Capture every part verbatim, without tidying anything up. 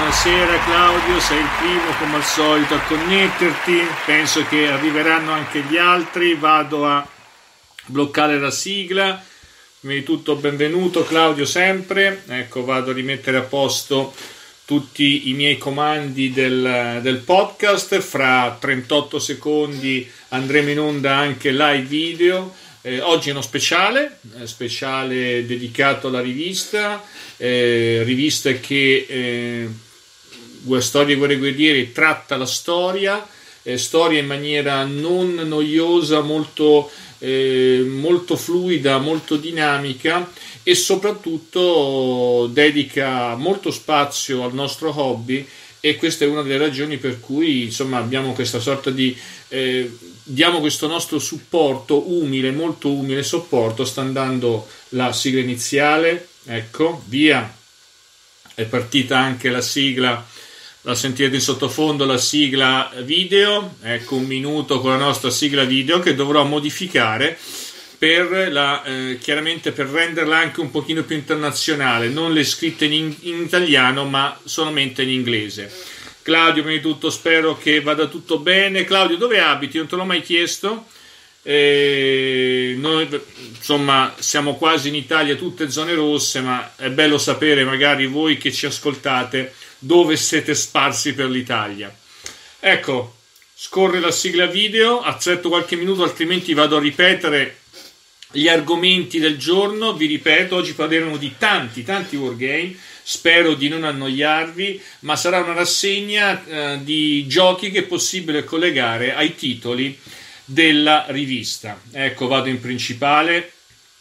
buonasera Claudio, sei il primo come al solito a connetterti, penso che arriveranno anche gli altri, vado a bloccare la sigla. Prima di tutto benvenuto Claudio sempre, ecco vado a rimettere a posto tutti i miei comandi del, del podcast, fra trentotto secondi andremo in onda anche live video. Eh, oggi è uno speciale, eh, speciale dedicato alla rivista, eh, rivista che eh, Storie Guerre Guerrieri tratta la storia, eh, storia in maniera non noiosa, molto, eh, molto fluida, molto dinamica e soprattutto dedica molto spazio al nostro hobby, e questa è una delle ragioni per cui insomma abbiamo questa sorta di eh, diamo questo nostro supporto umile, molto umile supporto. Sta andando la sigla iniziale, ecco, via, è partita anche la sigla, la sentirete in sottofondo, la sigla video, ecco un minuto con la nostra sigla video che dovrò modificare per la, eh, chiaramente per renderla anche un pochino più internazionale, non le scritte in, in italiano ma solamente in inglese. Claudio, prima di tutto spero che vada tutto bene. Claudio, dove abiti? Non te l'ho mai chiesto. Eh, noi insomma siamo quasi in Italia, tutte zone rosse, ma è bello sapere magari voi che ci ascoltate dove siete sparsi per l'Italia. Ecco, scorre la sigla video, accetto qualche minuto altrimenti vado a ripetere gli argomenti del giorno. Vi ripeto, oggi parleremo di tanti tanti wargame, spero di non annoiarvi, ma sarà una rassegna eh, di giochi che è possibile collegare ai titoli della rivista. Ecco, vado in principale,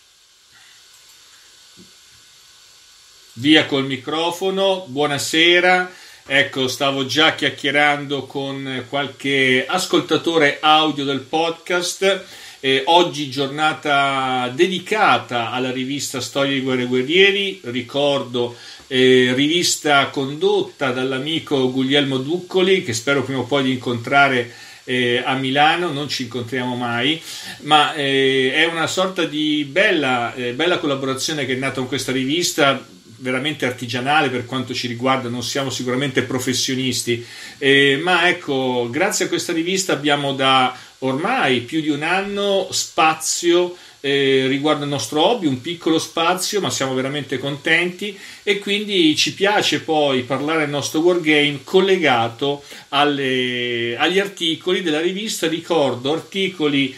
via col microfono, buonasera. Ecco, stavo già chiacchierando con qualche ascoltatore audio del podcast. Eh, oggi giornata dedicata alla rivista Storie di Guerre Guerrieri, ricordo eh, rivista condotta dall'amico Guglielmo Duccoli, che spero prima o poi di incontrare eh, a Milano. Non ci incontriamo mai, ma eh, è una sorta di bella, eh, bella collaborazione che è nata con questa rivista, veramente artigianale per quanto ci riguarda, non siamo sicuramente professionisti, eh, ma ecco, grazie a questa rivista abbiamo da ormai più di un anno spazio eh, riguardo al nostro hobby, un piccolo spazio, ma siamo veramente contenti, e quindi ci piace poi parlare del nostro wargame collegato alle, agli articoli della rivista. Ricordo articoli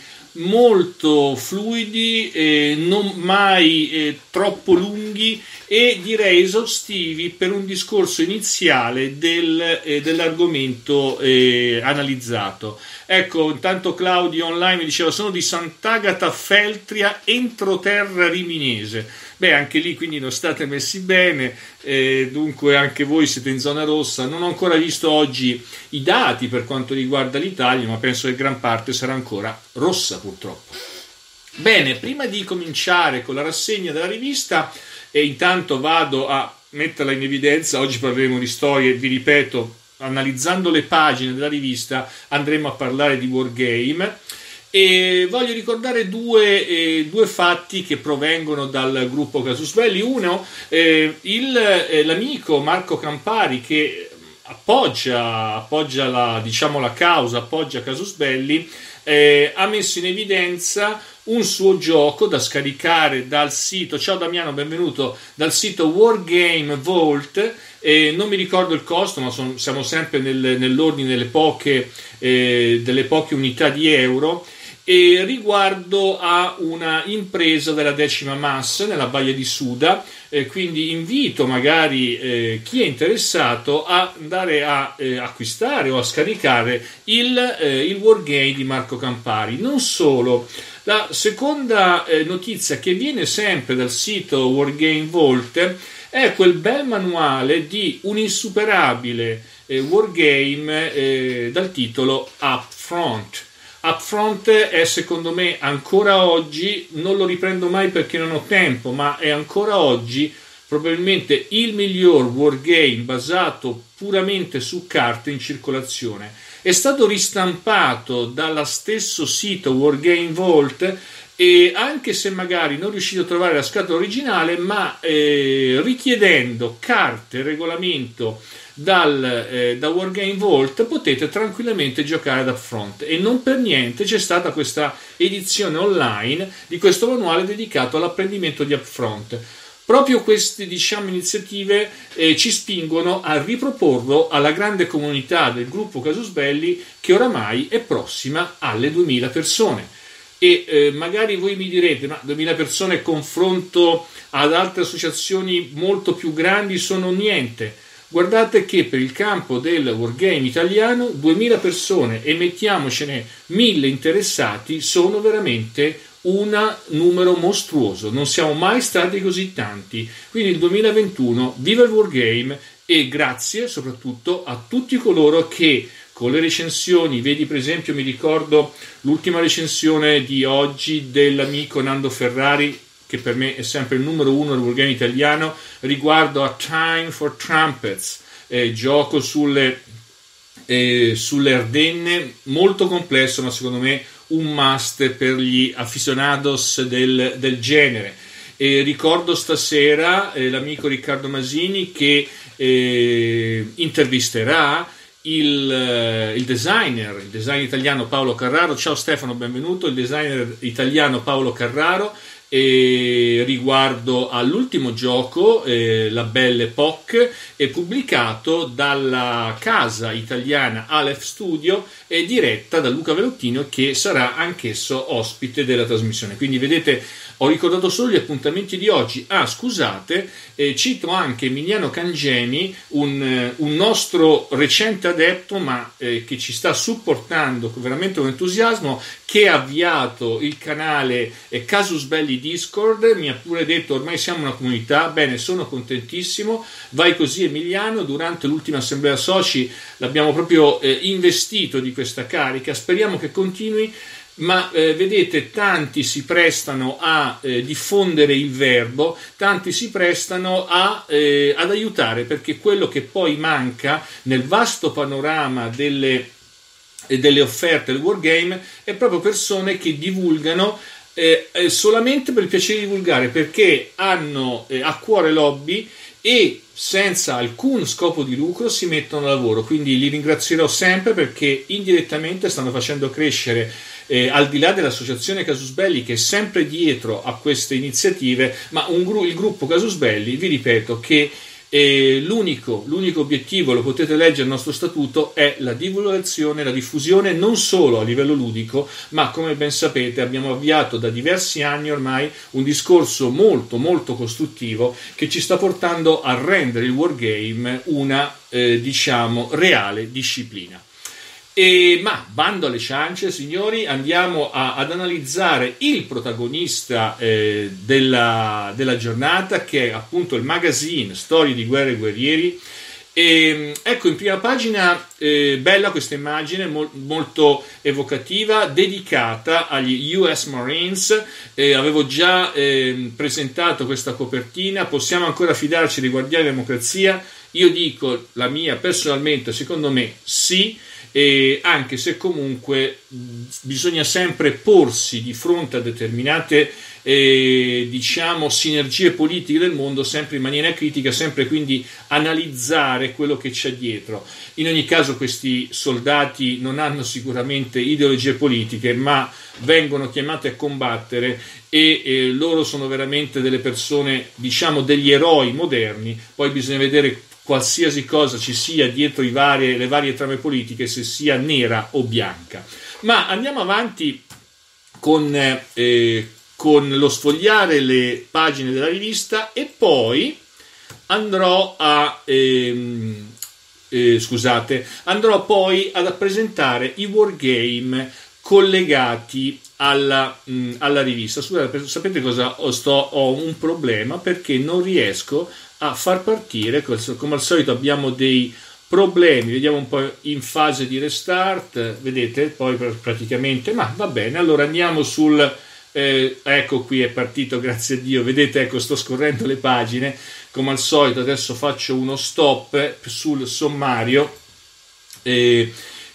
molto fluidi, eh, non mai eh, troppo lunghi e direi esaustivi per un discorso iniziale del, eh, dell'argomento eh, analizzato. Ecco, intanto Claudio online mi diceva sono di Sant'Agata Feltria, entroterra riminese. Beh, anche lì quindi non state messi bene, eh, dunque anche voi siete in zona rossa. Non ho ancora visto oggi i dati per quanto riguarda l'Italia, ma penso che gran parte sarà ancora rossa purtroppo. Bene, prima di cominciare con la rassegna della rivista, e intanto vado a metterla in evidenza, oggi parleremo di storie, vi ripeto, analizzando le pagine della rivista andremo a parlare di wargame, e voglio ricordare due, eh, due fatti che provengono dal gruppo Casus Belli. Uno, eh, il, eh, l'amico Marco Campari, che appoggia, appoggia la, diciamo, la causa, appoggia Casus Belli, eh, ha messo in evidenza un suo gioco da scaricare dal sito, ciao Damiano, benvenuto, dal sito Wargame Vault. Eh, non mi ricordo il costo, ma son, siamo sempre nel, nell'ordine delle poche, eh, delle poche unità di euro, e riguardo a una impresa della decima Mass nella Baia di Suda, eh, quindi invito magari eh, chi è interessato a andare a eh, acquistare o a scaricare il, eh, il Wargame di Marco Campari. Non solo, la seconda eh, notizia che viene sempre dal sito Wargame Vault è quel bel manuale di un insuperabile eh, wargame eh, dal titolo Upfront. Upfront è secondo me ancora oggi, non lo riprendo mai perché non ho tempo, ma è ancora oggi probabilmente il miglior wargame basato puramente su carte in circolazione. È stato ristampato dallo stesso sito Wargame Vault e anche se magari non riuscite a trovare la scatola originale, ma eh, richiedendo carte, regolamento dal, eh, da Wargame Vault potete tranquillamente giocare ad Upfront, e non per niente c'è stata questa edizione online di questo manuale dedicato all'apprendimento di Upfront. Proprio queste, diciamo, iniziative eh, ci spingono a riproporlo alla grande comunità del gruppo Casus Belli, che oramai è prossima alle duemila persone. E eh, magari voi mi direte, ma duemila persone confronto ad altre associazioni molto più grandi sono niente. Guardate che per il campo del wargame italiano duemila persone, e mettiamocene mille interessati, sono veramente un numero mostruoso. Non siamo mai stati così tanti. Quindi il duemilaventuno, viva il wargame, e grazie soprattutto a tutti coloro che con le recensioni, vedi per esempio, mi ricordo l'ultima recensione di oggi dell'amico Nando Ferrari, che per me è sempre il numero uno del wargame italiano, riguardo a Time for Trumpets, eh, gioco sulle, eh, sulle Ardenne, molto complesso, ma secondo me un must per gli aficionados del, del genere. E ricordo stasera eh, l'amico Riccardo Masini che eh, intervisterà il, il designer, il designer italiano Paolo Carraro. Ciao Stefano, benvenuto. Il designer italiano Paolo Carraro, e riguardo all'ultimo gioco, eh, La Belle Époque, è pubblicato dalla casa italiana Aleph Studio e diretta da Luca Velottino, che sarà anch'esso ospite della trasmissione. Quindi vedete, ho ricordato solo gli appuntamenti di oggi. Ah, scusate, eh, cito anche Emiliano Cangemi, un, un nostro recente adepto, ma eh, che ci sta supportando veramente con entusiasmo, che ha avviato il canale eh, Casus Belli Discord. Mi ha pure detto ormai siamo una comunità. Bene, sono contentissimo. Vai così Emiliano. Durante l'ultima assemblea soci l'abbiamo proprio eh, investito di questa carica, speriamo che continui. Ma eh, vedete, tanti si prestano a eh, diffondere il verbo, tanti si prestano a, eh, ad aiutare, perché quello che poi manca nel vasto panorama delle, eh, delle offerte del wargame è proprio persone che divulgano eh, eh, solamente per il piacere di divulgare, perché hanno eh, a cuore l'hobby e senza alcun scopo di lucro si mettono a lavoro. Quindi li ringrazierò sempre, perché indirettamente stanno facendo crescere, eh, al di là dell'associazione Casus Belli, che è sempre dietro a queste iniziative, ma un gru- il gruppo Casus Belli, vi ripeto che eh, l'unico, l'unico obiettivo, lo potete leggere nel nostro statuto, è la divulgazione, la diffusione, non solo a livello ludico, ma come ben sapete abbiamo avviato da diversi anni ormai un discorso molto molto costruttivo che ci sta portando a rendere il wargame una eh, diciamo reale disciplina. E, ma bando alle ciance, signori, andiamo a, ad analizzare il protagonista eh, della, della giornata, che è appunto il magazine Storie di Guerre e Guerrieri. E, ecco, in prima pagina, eh, bella questa immagine, mo- molto evocativa, dedicata agli U S Marines. Eh, avevo già eh, presentato questa copertina. Possiamo ancora fidarci dei Guardiani della Democrazia? Io dico la mia personalmente, secondo me sì. E anche se comunque bisogna sempre porsi di fronte a determinate eh, diciamo sinergie politiche del mondo sempre in maniera critica, sempre quindi analizzare quello che c'è dietro. In ogni caso questi soldati non hanno sicuramente ideologie politiche, ma vengono chiamati a combattere e eh, loro sono veramente delle persone, diciamo degli eroi moderni. Poi bisogna vedere qualsiasi cosa ci sia dietro i varie, le varie trame politiche, se sia nera o bianca. Ma andiamo avanti con, eh, con lo sfogliare le pagine della rivista, e poi andrò a ehm, eh, scusate andrò poi ad presentare i wargame collegati alla, mh, alla rivista. Scusate, sapete cosa ho, sto, ho un problema, perché non riesco a far partire, come al solito abbiamo dei problemi, vediamo un po' in fase di restart, vedete, poi praticamente, ma va bene. Allora andiamo sul, eh, ecco qui è partito, grazie a Dio, vedete, ecco, sto scorrendo le pagine, come al solito adesso faccio uno stop sul sommario, eh,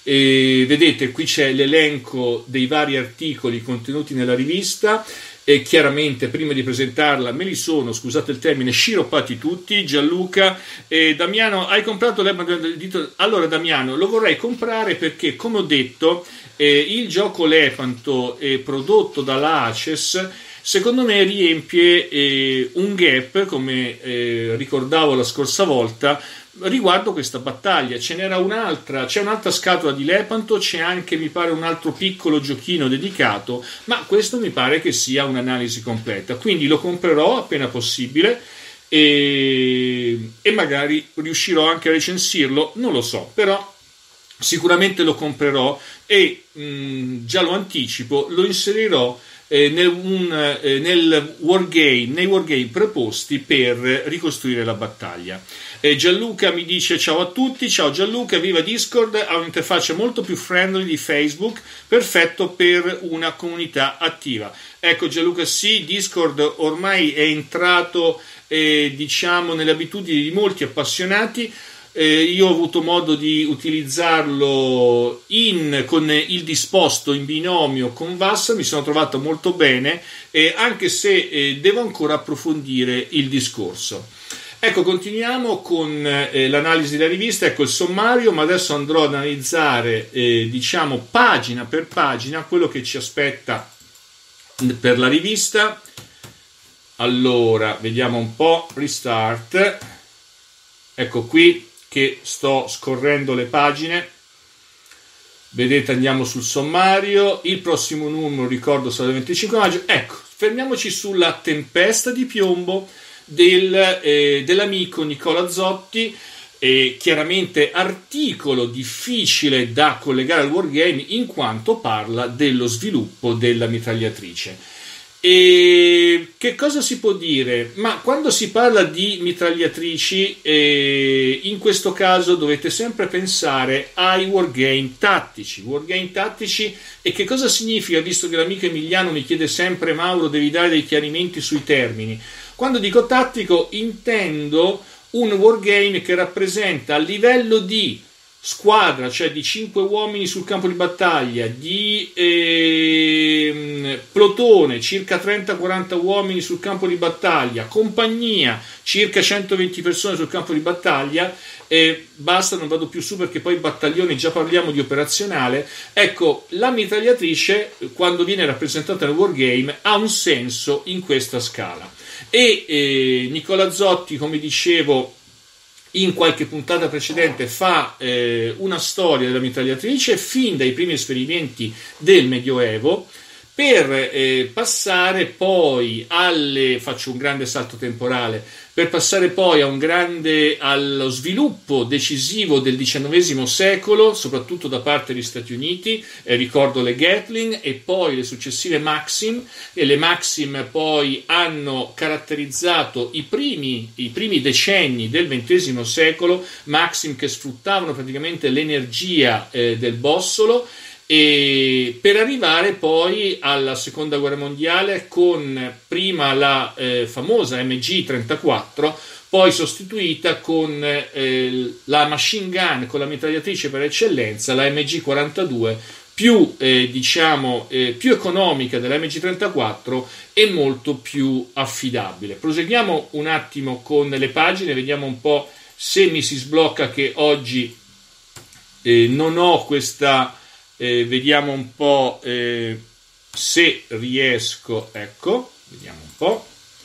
E vedete, qui c'è l'elenco dei vari articoli contenuti nella rivista. E chiaramente prima di presentarla me li sono, scusate il termine, sciroppati tutti. Gianluca e Damiano, hai comprato l'Elepanto? Allora Damiano, lo vorrei comprare perché, come ho detto, eh, il gioco Lepanto eh, prodotto dalla Aces secondo me riempie eh, un gap, come eh, ricordavo la scorsa volta, riguardo questa battaglia. Ce n'era un'altra, c'è un'altra scatola di Lepanto, c'è anche mi pare un altro piccolo giochino dedicato, ma questo mi pare che sia un'analisi completa, quindi lo comprerò appena possibile e, e magari riuscirò anche a recensirlo, non lo so, però sicuramente lo comprerò e mh, già lo anticipo, lo inserirò Eh, nel, un, eh, nel wargame, nei wargame preposti per ricostruire la battaglia. eh, Gianluca mi dice ciao a tutti, ciao Gianluca, viva Discord, ha un'interfaccia molto più friendly di Facebook, perfetto per una comunità attiva. Ecco Gianluca, sì, Discord ormai è entrato eh, diciamo nelle abitudini di molti appassionati. Eh, io ho avuto modo di utilizzarlo in, con il disposto in binomio con Vassa, mi sono trovato molto bene, eh, anche se eh, devo ancora approfondire il discorso. Ecco, continuiamo con eh, l'analisi della rivista, ecco il sommario, ma adesso andrò ad analizzare eh, diciamo pagina per pagina quello che ci aspetta per la rivista. Allora, vediamo un po', restart, ecco qui che sto scorrendo le pagine, vedete, andiamo sul sommario, il prossimo numero ricordo sarà il venticinque maggio. Ecco, fermiamoci sulla tempesta di piombo del, eh, dell'amico Nicola Zotti, eh, chiaramente articolo difficile da collegare al wargame in quanto parla dello sviluppo della mitragliatrice. E che cosa si può dire? Ma quando si parla di mitragliatrici, eh, in questo caso dovete sempre pensare ai wargame tattici. Wargame tattici, e che cosa significa? Visto che l'amico Emiliano mi chiede sempre: Mauro, devi dare dei chiarimenti sui termini. Quando dico tattico intendo un wargame che rappresenta a livello di squadra, cioè di cinque uomini sul campo di battaglia, di eh, plotone, circa trenta quaranta uomini sul campo di battaglia, compagnia, circa centoventi persone sul campo di battaglia, e basta, non vado più su perché poi battaglioni già parliamo di operazionale. Ecco, la mitragliatrice quando viene rappresentata nel wargame ha un senso in questa scala e eh, Nicola Zotti, come dicevo in qualche puntata precedente, fa eh, una storia della mitragliatrice fin dai primi esperimenti del Medioevo, per eh, passare poi alle, faccio un grande salto temporale, per passare poi a un grande, allo sviluppo decisivo del diciannovesimo secolo, soprattutto da parte degli Stati Uniti, eh, ricordo le Gatling e poi le successive Maxim, e le Maxim poi hanno caratterizzato i primi, i primi decenni del ventesimo secolo, Maxim che sfruttavano praticamente l'energia eh, del bossolo, e per arrivare poi alla seconda guerra mondiale con prima la eh, famosa M G trentaquattro, poi sostituita con eh, la machine gun, con la mitragliatrice per eccellenza, la M G quarantadue, più eh, diciamo eh, più economica della M G trentaquattro e molto più affidabile. Proseguiamo un attimo con le pagine, vediamo un po' se mi si sblocca, che oggi eh, non ho questa Eh, vediamo un po' eh, se riesco, ecco, vediamo un po'.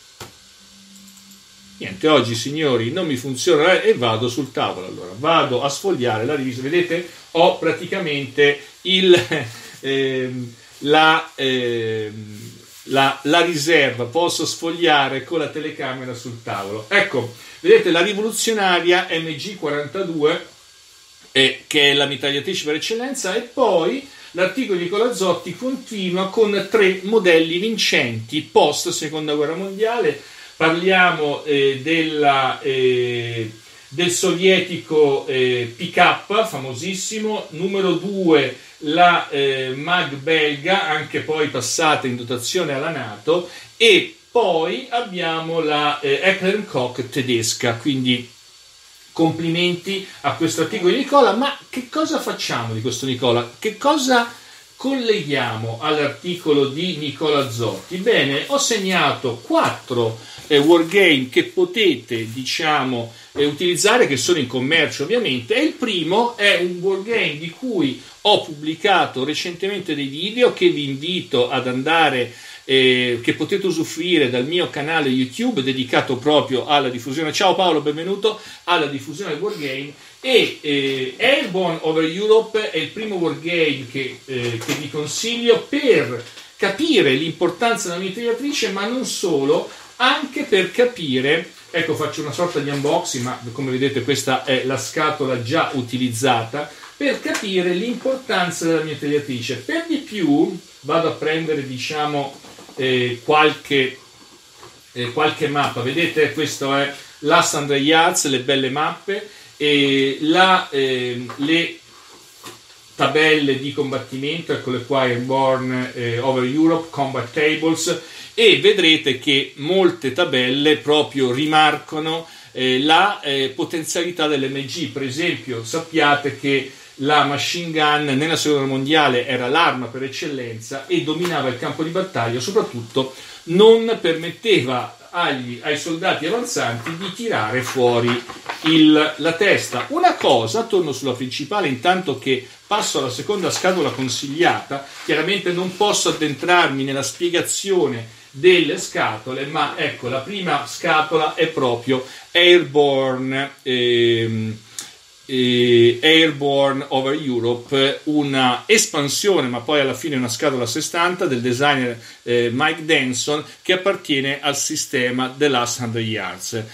Niente, oggi signori non mi funziona e vado sul tavolo. Allora vado a sfogliare la rivista, vedete, ho praticamente il eh, la, eh, la, la riserva, posso sfogliare con la telecamera sul tavolo. Ecco, vedete la rivoluzionaria M G quarantadue, Eh, che è la mitragliatrice per eccellenza, e poi l'articolo di Nicola Zotti continua con tre modelli vincenti post seconda guerra mondiale. Parliamo eh, della, eh, del sovietico eh, P K, famosissimo, numero due la eh, Mag belga, anche poi passata in dotazione alla NATO, e poi abbiamo la eh, Eckler and Koch tedesca, quindi complimenti a questo articolo di Nicola. Ma che cosa facciamo di questo Nicola? Che cosa colleghiamo all'articolo di Nicola Zotti? Bene, ho segnato quattro eh, wargame che potete, diciamo, eh, utilizzare, che sono in commercio ovviamente, e il primo è un wargame di cui ho pubblicato recentemente dei video che vi invito ad andare, eh, che potete usufruire dal mio canale YouTube dedicato proprio alla diffusione. Ciao Paolo, benvenuto alla diffusione del wargame. E eh, Airborne Over Europe è il primo wargame che, eh, che vi consiglio per capire l'importanza della mitragliatrice, ma non solo, anche per capire, ecco, faccio una sorta di unboxing, ma come vedete questa è la scatola già utilizzata, per capire l'importanza della mitragliatrice. Per di più vado a prendere, diciamo, eh, qualche, eh, qualche mappa. Vedete, questo è l'Ast Hundred Yards, le belle mappe, e la, eh, le tabelle di combattimento, eccole qua, Airborne eh, Over Europe, Combat Tables, e vedrete che molte tabelle proprio rimarcano eh, la eh, potenzialità dell'M G. Per esempio, sappiate che la machine gun nella seconda guerra mondiale era l'arma per eccellenza e dominava il campo di battaglia, soprattutto non permetteva agli, ai soldati avanzanti di tirare fuori il, la testa. Una cosa, torno sulla principale intanto che passo alla seconda scatola consigliata. Chiaramente non posso addentrarmi nella spiegazione delle scatole, ma ecco, la prima scatola è proprio Airborne ehm, eh, Airborne Over Europe, una espansione, ma poi alla fine una scatola a sé stante del designer eh, Mike Denson, che appartiene al sistema The Last Hundred Yards.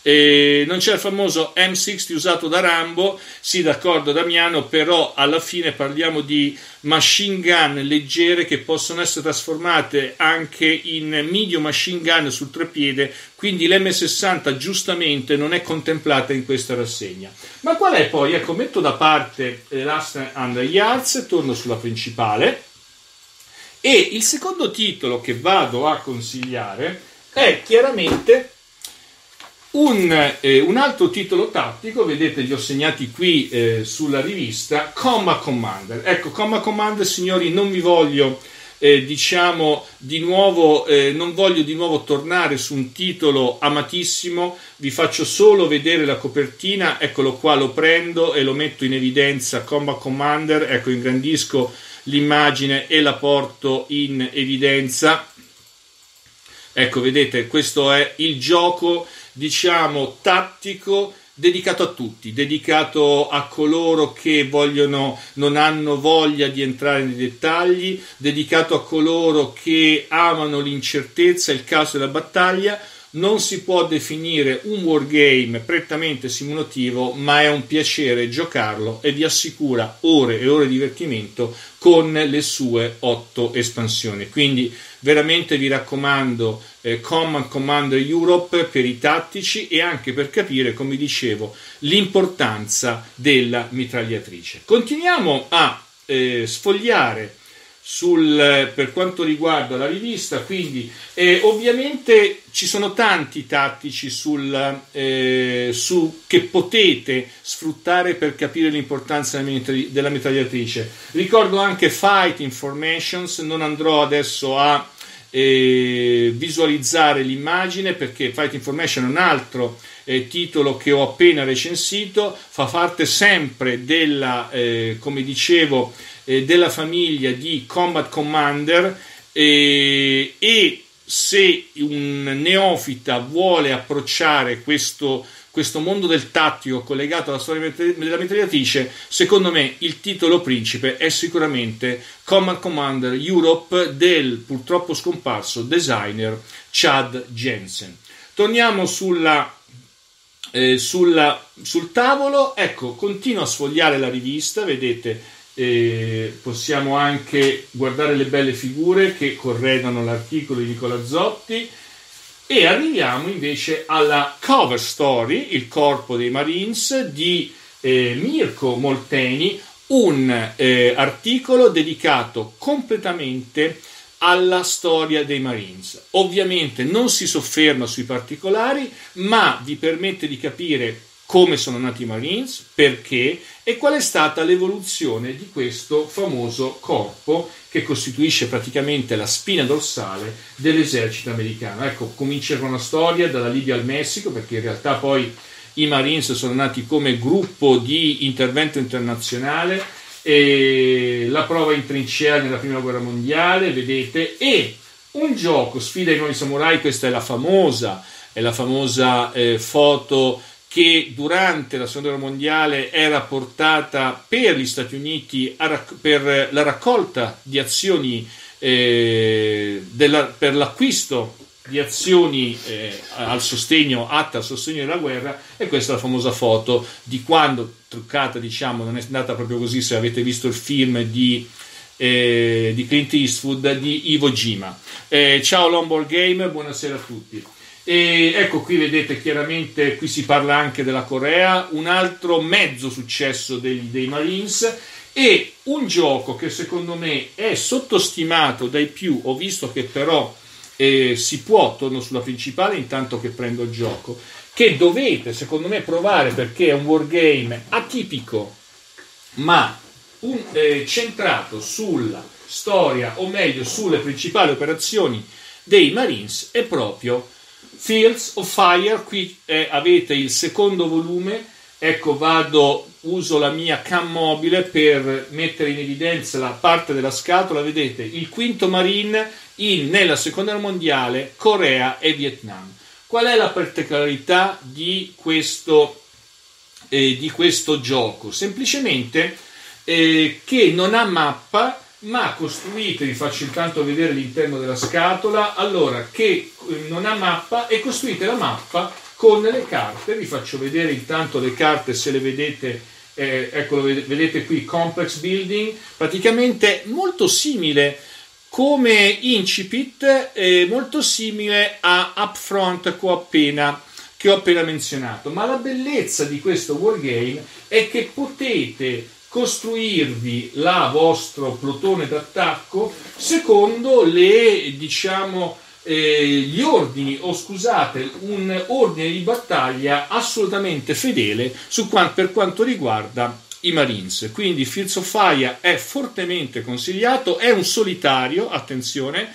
E non c'è il famoso M sessanta usato da Rambo, sì, d'accordo Damiano, però alla fine parliamo di machine gun leggere che possono essere trasformate anche in medium machine gun sul treppiede, quindi l'M sessanta giustamente non è contemplata in questa rassegna. Ma qual è poi? Ecco, metto da parte Last Hundred Yards, torno sulla principale, e il secondo titolo che vado a consigliare è chiaramente Un, eh, un altro titolo tattico. Vedete, li ho segnati qui eh, sulla rivista, Combat Commander. Ecco, Combat Commander, signori, non vi voglio eh, diciamo di nuovo eh, non voglio di nuovo tornare su un titolo amatissimo, vi faccio solo vedere la copertina. Eccolo qua, lo prendo e lo metto in evidenza. Combat Commander, ecco, ingrandisco l'immagine e la porto in evidenza. Ecco, vedete, questo è il gioco, diciamo, tattico, dedicato a tutti, dedicato a coloro che vogliono, non hanno voglia di entrare nei dettagli, dedicato a coloro che amano l'incertezza, il caos della battaglia. Non si può definire un wargame prettamente simulativo, ma è un piacere giocarlo e vi assicura ore e ore di divertimento con le sue otto espansioni. Quindi veramente vi raccomando eh, Command Commander Europe per i tattici e anche per capire, come dicevo, l'importanza della mitragliatrice. Continuiamo a eh, sfogliare sul, per quanto riguarda la rivista, quindi eh, ovviamente ci sono tanti tattici sul, eh, su, che potete sfruttare per capire l'importanza della mitragliatrice. Ricordo anche Fight Informations, non andrò adesso a eh, visualizzare l'immagine perché Fight Information è un altro eh, titolo che ho appena recensito, fa parte sempre della, eh, come dicevo, della famiglia di Combat Commander, eh, e se un neofita vuole approcciare questo, questo mondo del tattico collegato alla storia della mitragliatrice, secondo me il titolo principe è sicuramente Combat Commander Europe del purtroppo scomparso designer Chad Jensen. Torniamo sulla eh, sulla, sul tavolo. Ecco, continuo a sfogliare la rivista, vedete. E possiamo anche guardare le belle figure che corredano l'articolo di Nicola Zotti, e arriviamo invece alla cover story, il corpo dei Marines di eh, Mirko Molteni, un eh, articolo dedicato completamente alla storia dei Marines. Ovviamente non si sofferma sui particolari, ma vi permette di capire come sono nati i Marines, perché e qual è stata l'evoluzione di questo famoso corpo che costituisce praticamente la spina dorsale dell'esercito americano. Ecco, comincia con una storia dalla Libia al Messico, perché in realtà poi i Marines sono nati come gruppo di intervento internazionale, e la prova in trincea nella prima guerra mondiale, vedete, e un gioco sfida i nuovi samurai. Questa è la famosa, è la famosa eh, foto che durante la seconda guerra mondiale era portata per gli Stati Uniti a rac- per la raccolta di azioni eh, della, per l'acquisto di azioni eh, al sostegno, atte al sostegno della guerra. E questa è la famosa foto di quando, truccata diciamo, non è andata proprio così se avete visto il film di, eh, di Clint Eastwood, di Iwo Jima. Eh, ciao Longboard Game, buonasera a tutti. E ecco, qui vedete chiaramente, qui si parla anche della Corea, un altro mezzo successo dei, dei Marines, e un gioco che secondo me è sottostimato dai più. Ho visto che però eh, si può, torno sulla principale intanto che prendo il gioco, che dovete secondo me provare, perché è un wargame atipico ma un, eh, centrato sulla storia, o meglio sulle principali operazioni dei Marines, è proprio Fields of Fire. Qui eh, avete il secondo volume. Ecco, vado, uso la mia cam mobile per mettere in evidenza la parte della scatola. Vedete il quinto Marine in, nella seconda guerra mondiale, Corea e Vietnam. Qual è la particolarità di questo, eh, di questo gioco? Semplicemente eh, che non ha mappa, ma costruite, vi faccio intanto vedere l'interno della scatola, allora, che non ha mappa, e costruite la mappa con le carte. Vi faccio vedere intanto le carte, se le vedete, eh, ecco, vedete qui, complex building, praticamente molto simile come incipit, eh, molto simile a Upfront che ho appena, che ho appena menzionato. Ma la bellezza di questo wargame è che potete costruirvi la vostro plotone d'attacco secondo le, diciamo, eh, gli ordini, o scusate, un ordine di battaglia assolutamente fedele su quanto, per quanto riguarda i Marines. Quindi Fields of Fire è fortemente consigliato, è un solitario, attenzione,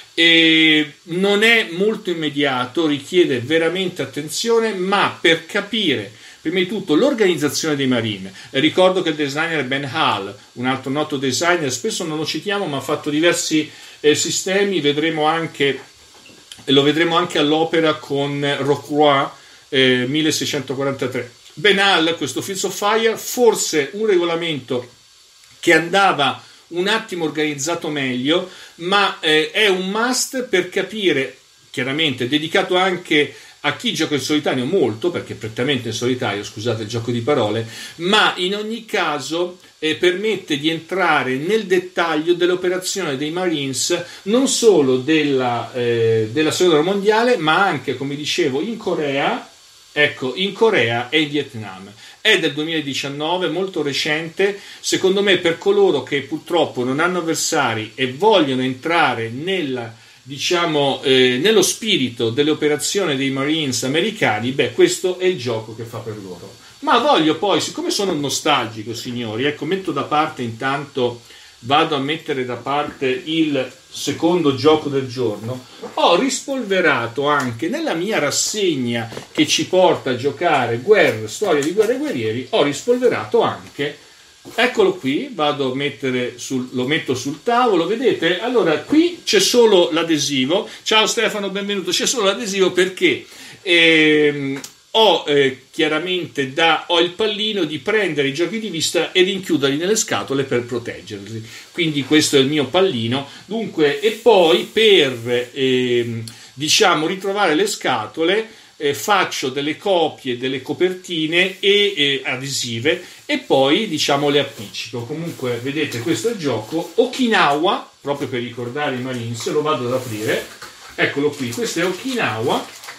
e non è molto immediato, richiede veramente attenzione, ma per capire prima di tutto l'organizzazione dei Marine. Ricordo che il designer è Ben Hall, un altro noto designer, spesso non lo citiamo, ma ha fatto diversi eh, sistemi, vedremo anche, lo vedremo anche all'opera con Rocroi eh, milleseicentoquarantatré. Ben Hall, questo Fields of Fire, forse un regolamento che andava un attimo organizzato meglio, ma eh, è un must per capire, chiaramente dedicato anche a chi gioca in solitario molto, perché è prettamente in solitario, scusate il gioco di parole, ma in ogni caso eh, permette di entrare nel dettaglio dell'operazione dei Marines, non solo della, eh, della seconda guerra mondiale, ma anche, come dicevo, in Corea, ecco, in Corea e in Vietnam. È del duemiladiciannove, molto recente. Secondo me, per coloro che purtroppo non hanno avversari e vogliono entrare nella, diciamo, eh, nello spirito delle operazioni dei Marines americani, beh, questo è il gioco che fa per loro. Ma voglio poi, siccome sono nostalgico, signori, ecco, metto da parte intanto, vado a mettere da parte il secondo gioco del giorno. Ho rispolverato anche nella mia rassegna che ci porta a giocare guerre, storia di guerre e guerrieri, ho rispolverato anche, eccolo qui, vado a mettere sul, lo metto sul tavolo, vedete? Allora, qui c'è solo l'adesivo. Ciao Stefano, benvenuto. C'è solo l'adesivo perché ehm, ho eh, chiaramente da, ho il pallino di prendere i giochi di vista e rinchiuderli nelle scatole per proteggerli. Quindi questo è il mio pallino. Dunque, e poi per ehm, diciamo ritrovare le scatole, Eh, faccio delle copie delle copertine e eh, adesive, e poi diciamo le appiccico. Comunque vedete, questo è il gioco Okinawa, proprio per ricordare i Marines. Lo vado ad aprire, eccolo qui, questo è Okinawa,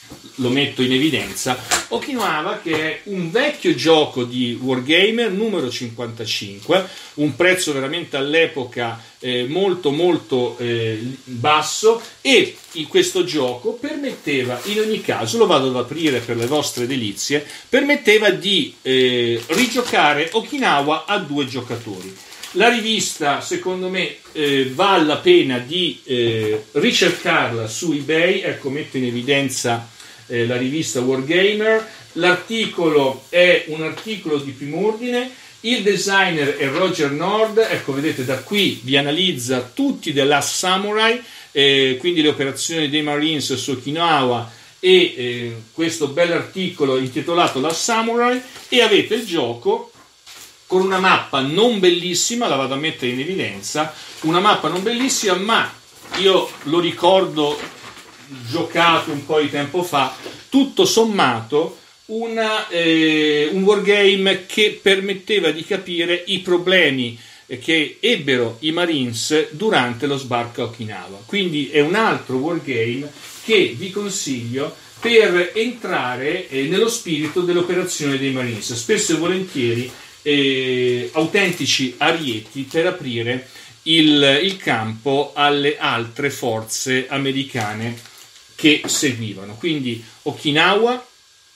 lo metto in evidenza. Okinawa, che è un vecchio gioco di Wargamer, numero cinquantacinque, un prezzo veramente all'epoca eh, molto molto eh, basso, e in questo gioco permetteva, in ogni caso, lo vado ad aprire per le vostre delizie, permetteva di eh, rigiocare Okinawa a due giocatori. La rivista, secondo me, eh, vale la pena di eh, ricercarla su eBay. Ecco, metto in evidenza eh, la rivista Wargamer. L'articolo è un articolo di prim'ordine. Il designer è Roger Nord. Ecco, vedete, da qui vi analizza tutti The Last Samurai, eh, quindi le operazioni dei Marines su Okinawa, e eh, questo bell'articolo intitolato Last Samurai, e avete il gioco con una mappa non bellissima, la vado a mettere in evidenza, una mappa non bellissima, ma io lo ricordo giocato un po' di tempo fa, tutto sommato una, eh, un wargame che permetteva di capire i problemi che ebbero i Marines durante lo sbarco a Okinawa. Quindi è un altro wargame che vi consiglio per entrare eh, nello spirito dell'operazione dei Marines, spesso e volentieri Eh, autentici arieti per aprire il, il campo alle altre forze americane che seguivano. Quindi Okinawa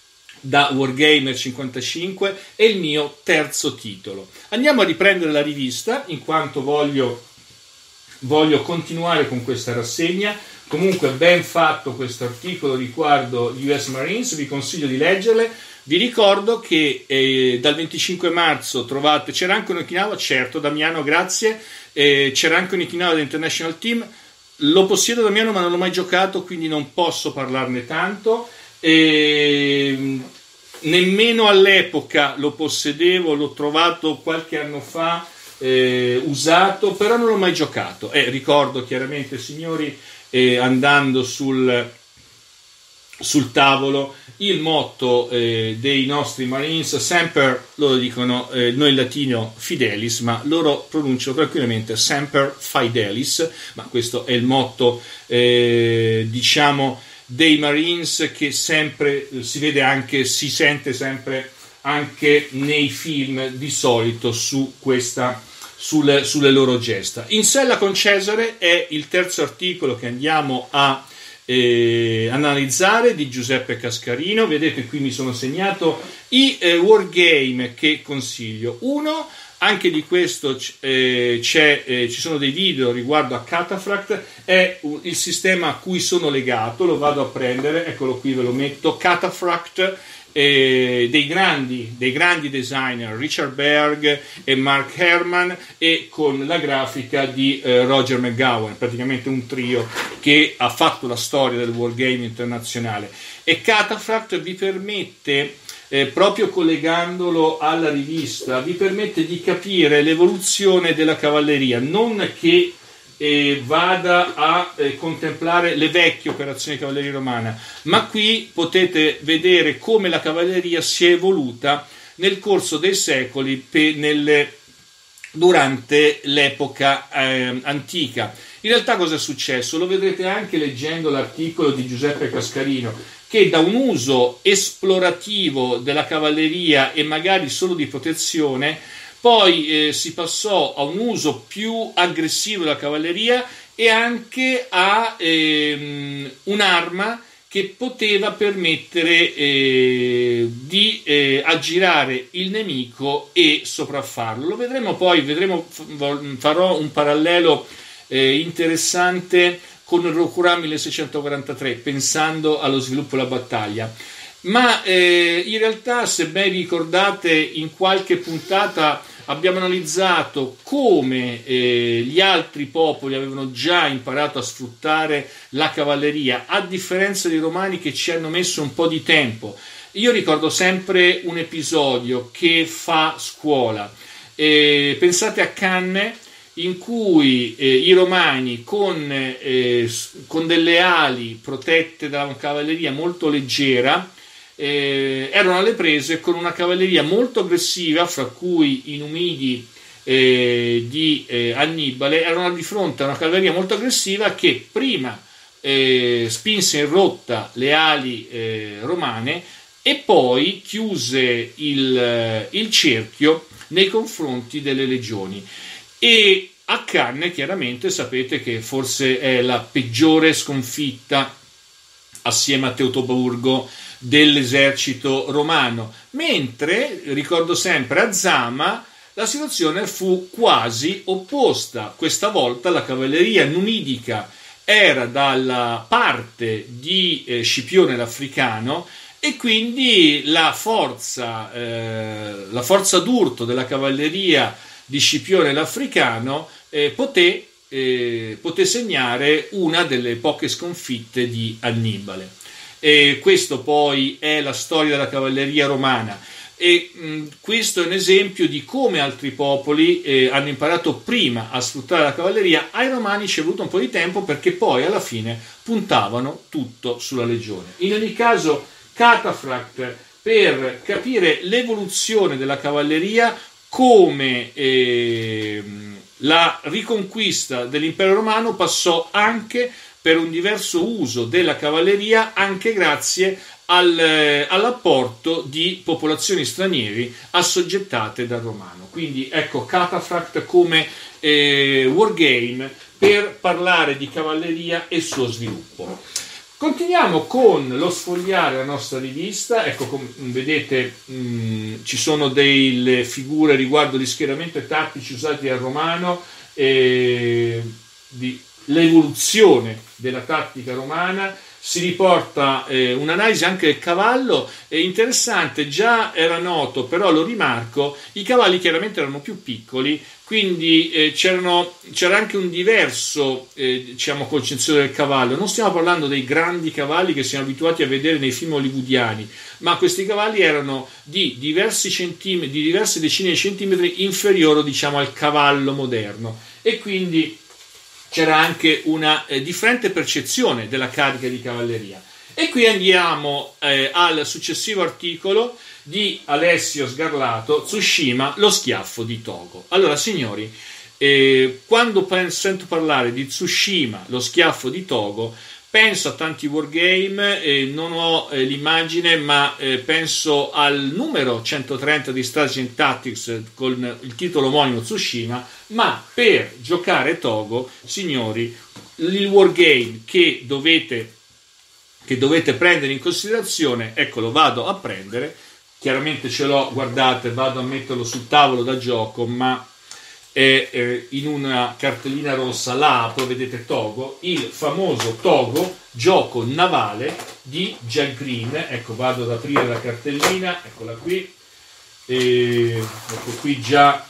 da Wargamer cinquantacinque è il mio terzo titolo. Andiamo a riprendere la rivista, in quanto voglio, voglio continuare con questa rassegna. Comunque ben fatto questo articolo riguardo gli U S Marines, vi consiglio di leggerle. Vi ricordo che eh, dal venticinque marzo trovate, c'era anche un Okinawa, certo Damiano, grazie, eh, c'era anche un Okinawa dell'International Team, lo possiedo Damiano ma non l'ho mai giocato, quindi non posso parlarne tanto, eh, nemmeno all'epoca lo possedevo, l'ho trovato qualche anno fa eh, usato, però non l'ho mai giocato. Eh, ricordo chiaramente, signori, eh, andando sul... sul tavolo il motto eh, dei nostri Marines, Semper, loro dicono eh, noi in latino Fidelis, ma loro pronunciano tranquillamente Semper Fidelis, ma questo è il motto eh, diciamo dei Marines, che sempre eh, si vede anche, si sente sempre anche nei film di solito su questa sulle, sulle loro gesta. In sella con Cesare è il terzo articolo che andiamo a Eh, analizzare, di Giuseppe Cascarino. Vedete, qui mi sono segnato i eh, wargame che consiglio. Uno, anche di questo eh, c'è, eh, ci sono dei video riguardo a Cataphract, è uh, il sistema a cui sono legato, lo vado a prendere, eccolo qui, ve lo metto. Cataphract, eh, dei grandi dei grandi designer Richard Berg e Mark Herman, e con la grafica di eh, Roger McGowan, praticamente un trio che ha fatto la storia del wargame internazionale. E Cataphract vi permette, eh, proprio collegandolo alla rivista, vi permette di capire l'evoluzione della cavalleria, non che E vada a eh, contemplare le vecchie operazioni di cavalleria romana, ma qui potete vedere come la cavalleria si è evoluta nel corso dei secoli pe, nelle, durante l'epoca eh, antica. In realtà cosa è successo? Lo vedrete anche leggendo l'articolo di Giuseppe Cascarino, che da un uso esplorativo della cavalleria e magari solo di protezione, poi eh, si passò a un uso più aggressivo della cavalleria e anche a ehm, un'arma che poteva permettere eh, di eh, aggirare il nemico e sopraffarlo. Lo vedremo poi, vedremo, farò un parallelo eh, interessante con il Rokuran milleseicentoquarantatré, pensando allo sviluppo della battaglia. Ma eh, in realtà, se ben ricordate, in qualche puntata abbiamo analizzato come eh, gli altri popoli avevano già imparato a sfruttare la cavalleria, a differenza dei romani che ci hanno messo un po' di tempo. Io ricordo sempre un episodio che fa scuola. Eh, pensate a Canne, in cui eh, i romani con, eh, con delle ali protette da una cavalleria molto leggera Eh, erano alle prese con una cavalleria molto aggressiva, fra cui i Numidi eh, di eh, Annibale, erano di fronte a una cavalleria molto aggressiva che prima eh, spinse in rotta le ali eh, romane e poi chiuse il, il cerchio nei confronti delle legioni. E a Cannae, chiaramente, sapete che forse è la peggiore sconfitta assieme a Teutoburgo dell'esercito romano, mentre, ricordo sempre, a Zama la situazione fu quasi opposta. Questa volta la cavalleria numidica era dalla parte di eh, Scipione l'Africano e quindi la forza, eh, la forza d'urto della cavalleria di Scipione l'Africano eh, poté, eh, poté segnare una delle poche sconfitte di Annibale. E questo poi è la storia della cavalleria romana. E mh, questo è un esempio di come altri popoli eh, hanno imparato prima a sfruttare la cavalleria. Ai romani ci è voluto un po' di tempo perché poi alla fine puntavano tutto sulla legione. In ogni caso, Cataphracт, per capire l'evoluzione della cavalleria, come eh, la riconquista dell'impero romano passò anche per un diverso uso della cavalleria, anche grazie al, eh, all'apporto di popolazioni stranieri assoggettate dal romano. Quindi ecco Cataphracт come eh, wargame per parlare di cavalleria e suo sviluppo. Continuiamo con lo sfogliare la nostra rivista. Ecco, come vedete mh, ci sono delle figure riguardo gli schieramenti tattici usati dal romano, eh, di l'evoluzione della tattica romana. Si riporta eh, un'analisi anche del cavallo, è interessante, già era noto, però lo rimarco, i cavalli chiaramente erano più piccoli, quindi eh, c'erano, c'era anche un diverso eh, diciamo, concezione del cavallo. Non stiamo parlando dei grandi cavalli che siamo abituati a vedere nei film hollywoodiani, ma questi cavalli erano di diversi centimetri, di diverse decine di centimetri inferiori, diciamo, al cavallo moderno, e quindi c'era anche una eh, differente percezione della carica di cavalleria. E qui andiamo eh, al successivo articolo di Alessio Sgarlato, Tsushima, lo schiaffo di Togo. Allora, signori, eh, quando penso, sento parlare di Tsushima, lo schiaffo di Togo, penso a tanti wargame, eh, non ho eh, l'immagine, ma eh, penso al numero centotrenta di Strategy and Tactics con il titolo omonimo Tsushima. Ma per giocare Togo, signori, il wargame che dovete, che dovete prendere in considerazione, ecco, lo vado a prendere, chiaramente ce l'ho, guardate, vado a metterlo sul tavolo da gioco, ma è eh, in una cartellina rossa, la apro, vedete Togo, il famoso Togo, gioco navale di Jack Green. Ecco, vado ad aprire la cartellina, eccola qui, e ecco qui già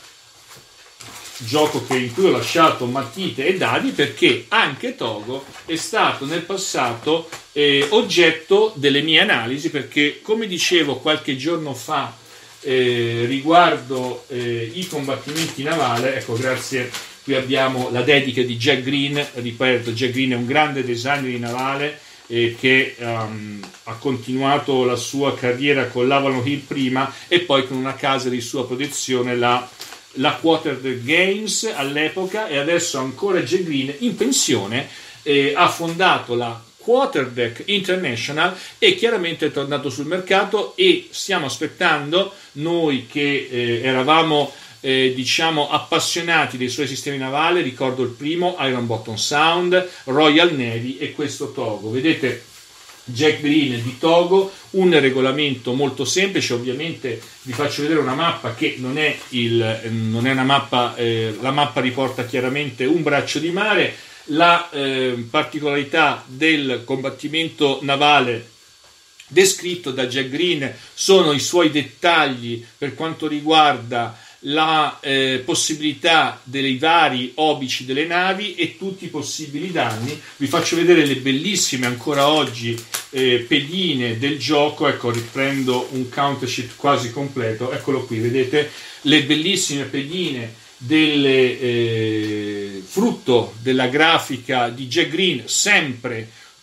gioco che in cui ho lasciato matite e dadi, perché anche Togo è stato nel passato eh, oggetto delle mie analisi, perché, come dicevo qualche giorno fa eh, riguardo eh, i combattimenti navali, ecco, grazie, qui abbiamo la dedica di Jack Green. Ripeto, Jack Green è un grande designer di navale eh, che um, ha continuato la sua carriera con l'Avalon Hill prima e poi con una casa di sua protezione, la la Quarterdeck Games all'epoca, e adesso ancora Jack Green in pensione eh, ha fondato la Quarterdeck International e chiaramente è tornato sul mercato, e stiamo aspettando, noi che eh, eravamo eh, diciamo appassionati dei suoi sistemi navali, ricordo il primo Iron Bottom Sound, Royal Navy e questo Togo. Vedete Jack Green di Togo, un regolamento molto semplice. Ovviamente vi faccio vedere una mappa che non è, il, non è una mappa, eh, la mappa riporta chiaramente un braccio di mare. La eh, particolarità del combattimento navale descritto da Jack Green sono i suoi dettagli per quanto riguarda la eh, possibilità dei vari obici delle navi e tutti i possibili danni. Vi faccio vedere le bellissime ancora oggi eh, pedine del gioco. Ecco, riprendo un counter sheet quasi completo, eccolo qui, vedete le bellissime pedine delle, eh, frutto della grafica di Jack Green, sempre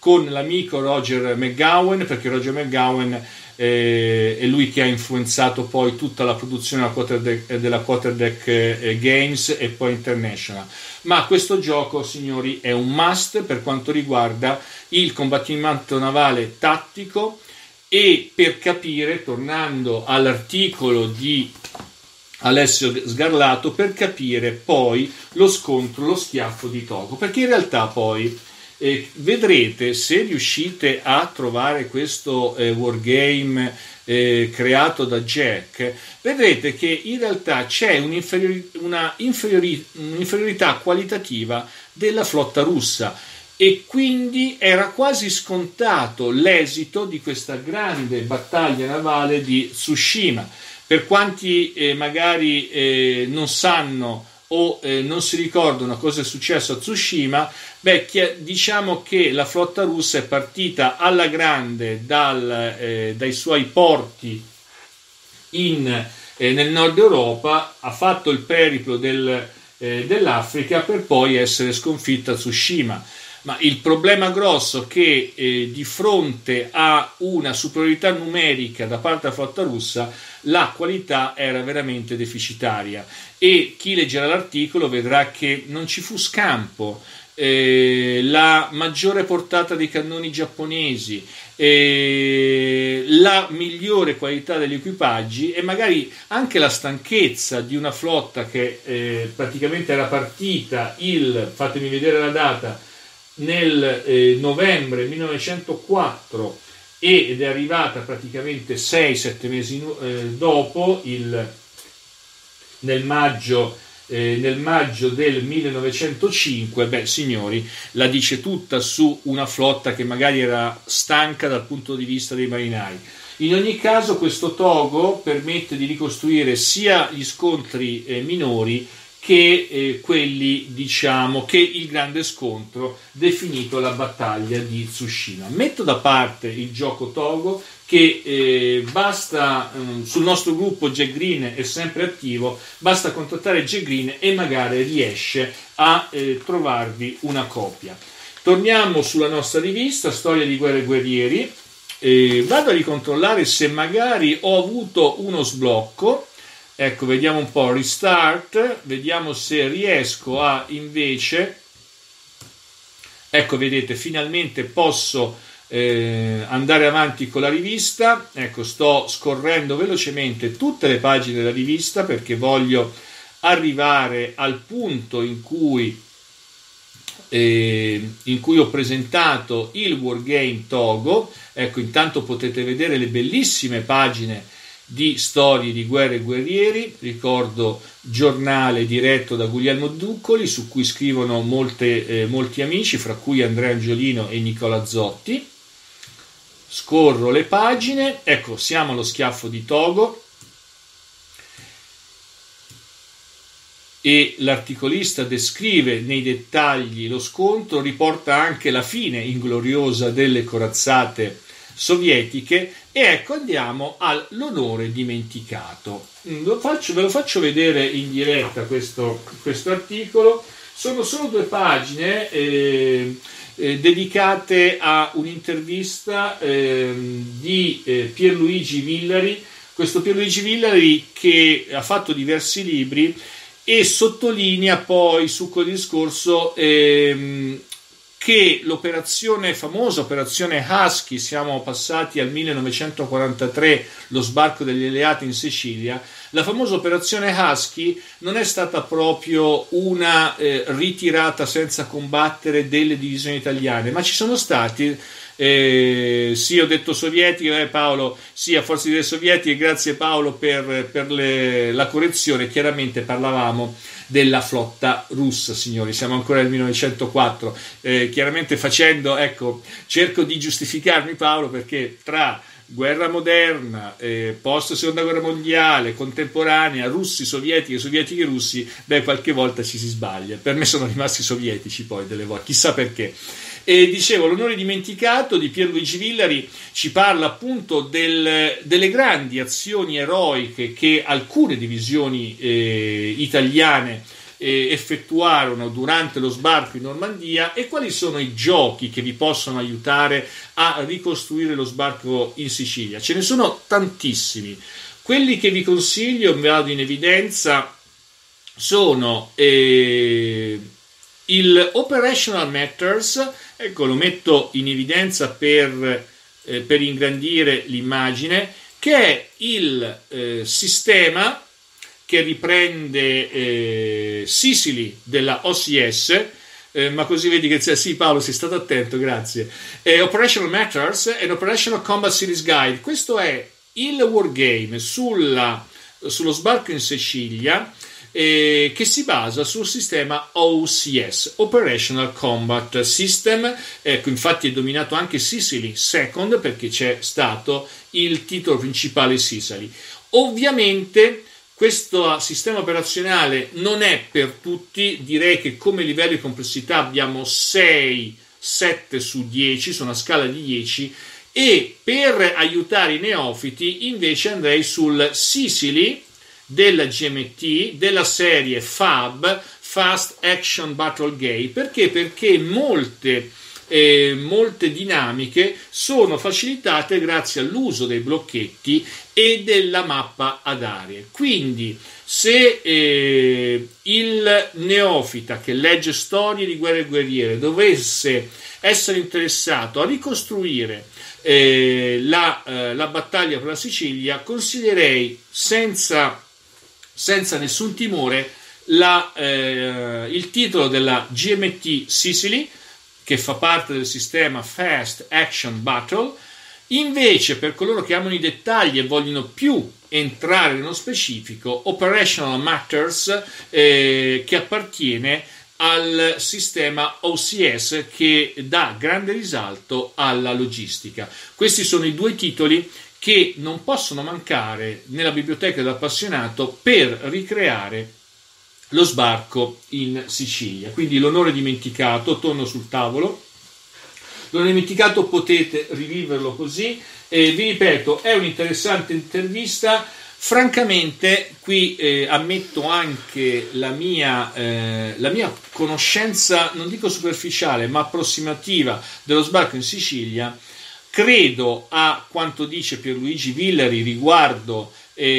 con l'amico Roger McGowan, perché Roger McGowan eh, è lui che ha influenzato poi tutta la produzione della Quarterdeck, della Quarterdeck eh, Games e poi International. Ma questo gioco, signori, è un must per quanto riguarda il combattimento navale tattico, e per capire, tornando all'articolo di Alessio Sgarlato, per capire poi lo scontro, lo schiaffo di Togo, perché in realtà poi eh, vedrete, se riuscite a trovare questo eh, wargame eh, creato da Jack, vedrete che in realtà c'è un'inferiori, una inferiori, un'inferiorità qualitativa della flotta russa, e quindi era quasi scontato l'esito di questa grande battaglia navale di Tsushima. Per quanti eh, magari eh, non sanno o eh, non si ricordano cosa è successo a Tsushima, beh, chi- diciamo che la flotta russa è partita alla grande dal, eh, dai suoi porti in, eh, nel nord Europa, ha fatto il periplo del, eh, dell'Africa per poi essere sconfitta a Tsushima. Ma il problema grosso è che eh, di fronte a una superiorità numerica da parte della flotta russa, la qualità era veramente deficitaria, e chi leggerà l'articolo vedrà che non ci fu scampo. Eh, la maggiore portata dei cannoni giapponesi, eh, la migliore qualità degli equipaggi e magari anche la stanchezza di una flotta che eh, praticamente era partita il, fatemi vedere la data, nel eh, novembre millenovecentoquattro ed è arrivata praticamente sei sette mesi eh, dopo, il, nel maggio eh, nel maggio del millenovecentocinque. Beh, signori, la dice tutta su una flotta che magari era stanca dal punto di vista dei marinai. In ogni caso, questo Togo permette di ricostruire sia gli scontri eh, minori che eh, quelli, diciamo, che il grande scontro definito la battaglia di Tsushima. Metto da parte il gioco Togo, che eh, basta, eh, sul nostro gruppo Jack Green è sempre attivo, basta contattare Jack Green e magari riesce a eh, trovarvi una copia. Torniamo sulla nostra rivista Storia di Guerre e Guerrieri. Eh, vado a ricontrollare se magari ho avuto uno sblocco. Ecco, vediamo un po', restart, vediamo se riesco a invece, ecco, vedete, finalmente posso eh, andare avanti con la rivista. Ecco, sto scorrendo velocemente tutte le pagine della rivista perché voglio arrivare al punto in cui, eh, in cui ho presentato il Wargame Togo. Ecco, intanto potete vedere le bellissime pagine di Storie di Guerre e Guerrieri, ricordo giornale diretto da Guglielmo Duccoli, su cui scrivono molte, eh, molti amici, fra cui Andrea Angiolino e Nicola Zotti. Scorro le pagine, ecco, siamo allo schiaffo di Togo, e l'articolista descrive nei dettagli lo scontro, riporta anche la fine ingloriosa delle corazzate sovietiche. E ecco, andiamo all'onore dimenticato. Lo faccio, ve lo faccio vedere in diretta questo, questo articolo. Sono solo due pagine eh, eh, dedicate a un'intervista eh, di eh, Pierluigi Villari. Questo Pierluigi Villari che ha fatto diversi libri e sottolinea poi su quel discorso ehm, che l'operazione, famosa operazione Husky, siamo passati al millenovecentoquarantatré, lo sbarco degli alleati in Sicilia, la famosa operazione Husky non è stata proprio una eh, ritirata senza combattere delle divisioni italiane, ma ci sono stati, eh, sì, ho detto sovietiche, eh, Paolo, sì, a forza di dire sovietiche, grazie Paolo per, per le, la correzione, chiaramente parlavamo della flotta russa, signori, siamo ancora nel millenovecentoquattro, eh, chiaramente facendo, ecco, cerco di giustificarmi Paolo, perché tra guerra moderna, eh, post seconda guerra mondiale, contemporanea, russi, sovietiche, sovietiche, russi, beh, qualche volta ci si sbaglia. Per me sono rimasti sovietici poi delle volte, chissà perché. E dicevo, l'onore dimenticato di Pierluigi Villari ci parla appunto del, delle grandi azioni eroiche che alcune divisioni eh, italiane eh, effettuarono durante lo sbarco in Normandia e quali sono i giochi che vi possono aiutare a ricostruire lo sbarco in Sicilia. Ce ne sono tantissimi. Quelli che vi consiglio, mi vado in evidenza, sono eh, il Operational Matters, ecco, lo metto in evidenza per, eh, per ingrandire l'immagine, che è il eh, sistema che riprende eh, Sicily della O C S, eh, ma così vedi che sì, Paolo, sei stato attento, grazie. Eh, Operational Matters and Operational Combat Series Guide. Questo è il wargame sulla, sullo sbarco in Sicilia, eh, che si basa sul sistema O C S, Operational Combat System. Ecco, infatti è dominato anche Sicily Second, perché c'è stato il titolo principale Sicily. Ovviamente questo sistema operazionale non è per tutti, direi che come livello di complessità abbiamo sei sette su dieci, su una scala di dieci, e per aiutare i neofiti invece andrei sul Sicily della G M T, della serie F A B, Fast Action Battle Game. Perché? Perché molte, eh, molte dinamiche sono facilitate grazie all'uso dei blocchetti e della mappa ad aree. Quindi se eh, il neofita che legge storie di guerre e guerriere dovesse essere interessato a ricostruire eh, la, eh, la battaglia per la Sicilia, consiglierei senza, senza nessun timore la, eh, il titolo della G M T Sicily, che fa parte del sistema Fast Action Battle. Invece, per coloro che amano i dettagli e vogliono più entrare nello specifico, Operational Matters, eh, che appartiene al sistema O C S, che dà grande risalto alla logistica. Questi sono i due titoli che non possono mancare nella biblioteca dell'appassionato per ricreare lo sbarco in Sicilia. Quindi l'onore dimenticato, torno sul tavolo. L'onore dimenticato potete riviverlo così. Eh, vi ripeto, è un'interessante intervista. Francamente, qui eh, ammetto anche la mia, eh, la mia conoscenza, non dico superficiale, ma approssimativa dello sbarco in Sicilia. Credo a quanto dice Pierluigi Villari riguardo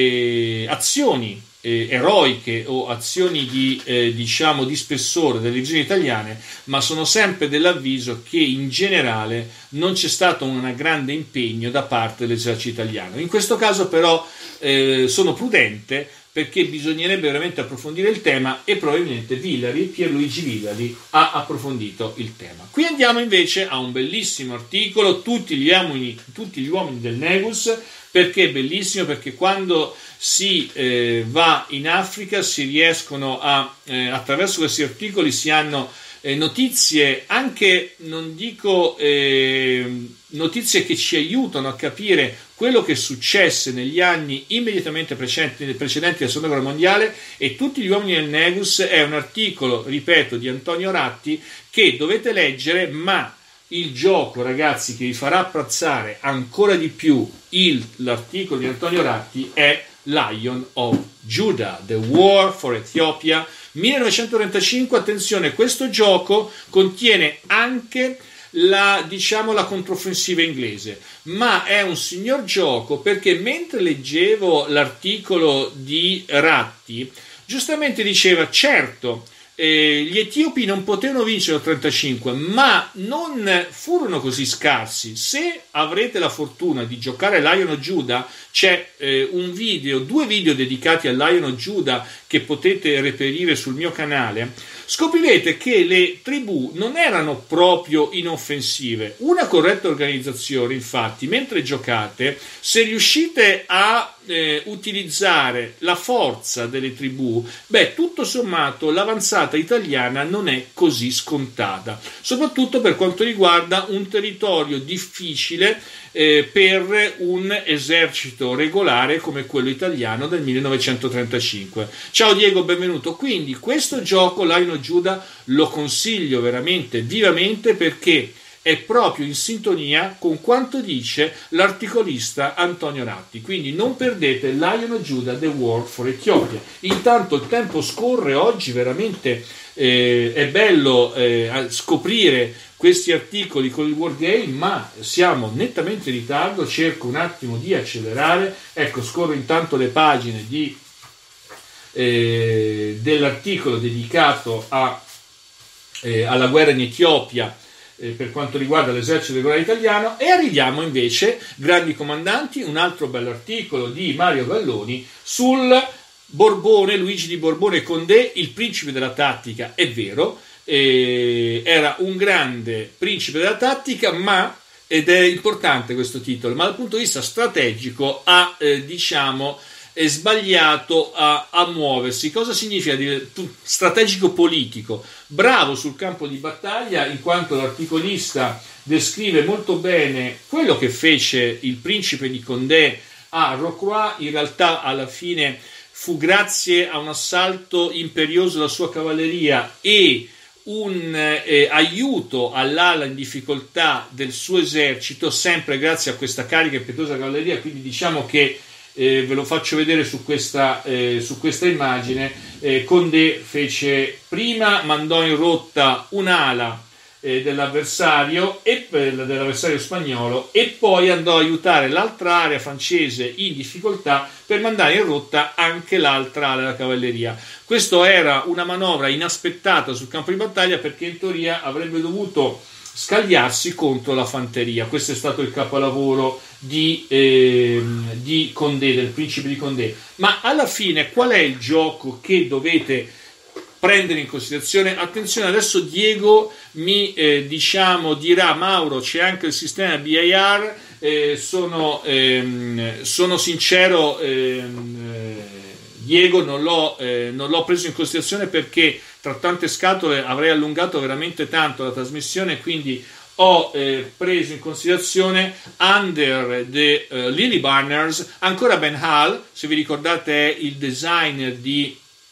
eh, azioni eh, eroiche o azioni di, eh, diciamo, di spessore delle legioni italiane, ma sono sempre dell'avviso che in generale non c'è stato un grande impegno da parte dell'esercito italiano. In questo caso però eh, sono prudente, perché bisognerebbe veramente approfondire il tema e probabilmente Villari, Pierluigi Villari, ha approfondito il tema. Qui andiamo invece a un bellissimo articolo, tutti gli uomini, tutti gli uomini del Negus. Perché è bellissimo? Perché quando si eh, va in Africa si riescono a, eh, attraverso questi articoli si hanno eh, notizie, anche non dico eh, notizie che ci aiutano a capire quello che successe negli anni immediatamente precedenti, precedenti alla seconda guerra mondiale. E tutti gli uomini del Negus è un articolo, ripeto, di Antonio Ratti, che dovete leggere, ma il gioco, ragazzi, che vi farà apprezzare ancora di più il, l'articolo di Antonio Ratti è Lion of Judah, The War for Ethiopia millenovecentotrentacinque. Attenzione, questo gioco contiene anche la, diciamo, la controffensiva inglese, ma è un signor gioco, perché mentre leggevo l'articolo di Ratti, giustamente diceva, certo, Eh, gli etiopi non potevano vincere il trentacinque, ma non furono così scarsi. Se avrete la fortuna di giocare a Lion of Judah, c'è eh, un video, due video dedicati a Lion of Judah che potete reperire sul mio canale. Scoprirete che le tribù non erano proprio inoffensive. Una corretta organizzazione, infatti, mentre giocate, se riuscite a eh, utilizzare la forza delle tribù, beh, tutto sommato l'avanzata italiana non è così scontata, soprattutto per quanto riguarda un territorio difficile eh, per un esercito regolare come quello italiano del millenovecentotrentacinque. Ciao Diego, benvenuto. Quindi questo gioco, Lion of Judah, lo consiglio veramente vivamente, perché è proprio in sintonia con quanto dice l'articolista Antonio Ratti. Quindi non perdete Lion of Judah, The War for Ethiopia. Intanto il tempo scorre, oggi veramente eh, è bello eh, scoprire questi articoli con il Wargame, ma siamo nettamente in ritardo, cerco un attimo di accelerare. Ecco, scorro intanto le pagine di, eh, dell'articolo dedicato a, eh, alla guerra in Etiopia eh, per quanto riguarda l'esercito regolare italiano, e arriviamo invece, grandi comandanti, un altro bell'articolo di Mario Galloni sul Borbone, Luigi di Borbone Condé, il principe della tattica. È vero, eh, era un grande principe della tattica, ma, ed è importante questo titolo, ma dal punto di vista strategico ha, eh, diciamo, è sbagliato a, a muoversi. Cosa significa dire strategico politico? Bravo sul campo di battaglia, in quanto l'articolista descrive molto bene quello che fece il principe di Condé a Rocroi. In realtà alla fine fu grazie a un assalto imperioso della sua cavalleria e un eh, aiuto all'ala in difficoltà del suo esercito, sempre grazie a questa carica impetuosa cavalleria. Quindi diciamo che Eh, ve lo faccio vedere su questa, eh, su questa immagine. eh, Condé fece prima, mandò in rotta un'ala eh, dell'avversario e dell'avversario spagnolo, e poi andò a aiutare l'altra area francese in difficoltà per mandare in rotta anche l'altra ala della cavalleria. Questo era una manovra inaspettata sul campo di battaglia, perché in teoria avrebbe dovuto scagliarsi contro la fanteria. Questo è stato il capolavoro di, eh, di Condé, del principe di Condé. Ma alla fine qual è il gioco che dovete prendere in considerazione? Attenzione, adesso Diego mi eh, diciamo dirà: Mauro, c'è anche il sistema B I R. eh, sono, ehm, sono sincero, ehm, Diego, non l'ho, eh, non l'ho preso in considerazione perché tra tante scatole avrei allungato veramente tanto la trasmissione, quindi ho eh, preso in considerazione Under the uh, Lily Banners. Ancora Ben Hall, se vi ricordate, è il designer di,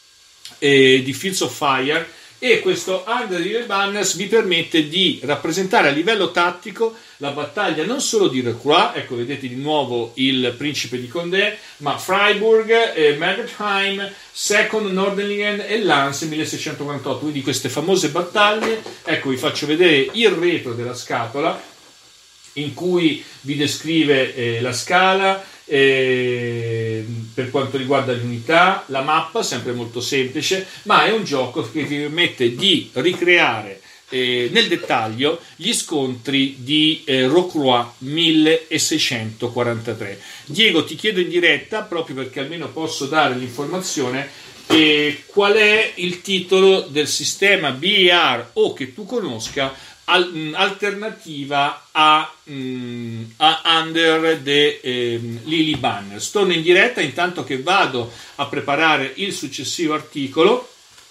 eh, di Fields of Fire, e questo Under the Lily Banners vi permette di rappresentare a livello tattico la battaglia non solo di Rocroi, ecco, vedete di nuovo il principe di Condé, ma Freiburg, eh, Mergentheim, Second Nordlingen e Lens milleseicentoquarantotto, quindi queste famose battaglie. Ecco, vi faccio vedere il retro della scatola, in cui vi descrive eh, la scala eh, per quanto riguarda le unità, la mappa, sempre molto semplice, ma è un gioco che vi permette di ricreare Eh, nel dettaglio gli scontri di eh, Rocroi milleseicentoquarantatré. Diego, ti chiedo in diretta, proprio perché almeno posso dare l'informazione, eh, qual è il titolo del sistema B I R o che tu conosca al, mh, alternativa a, mh, a Under the eh, Lily Banners. Torno in diretta intanto che vado a preparare il successivo articolo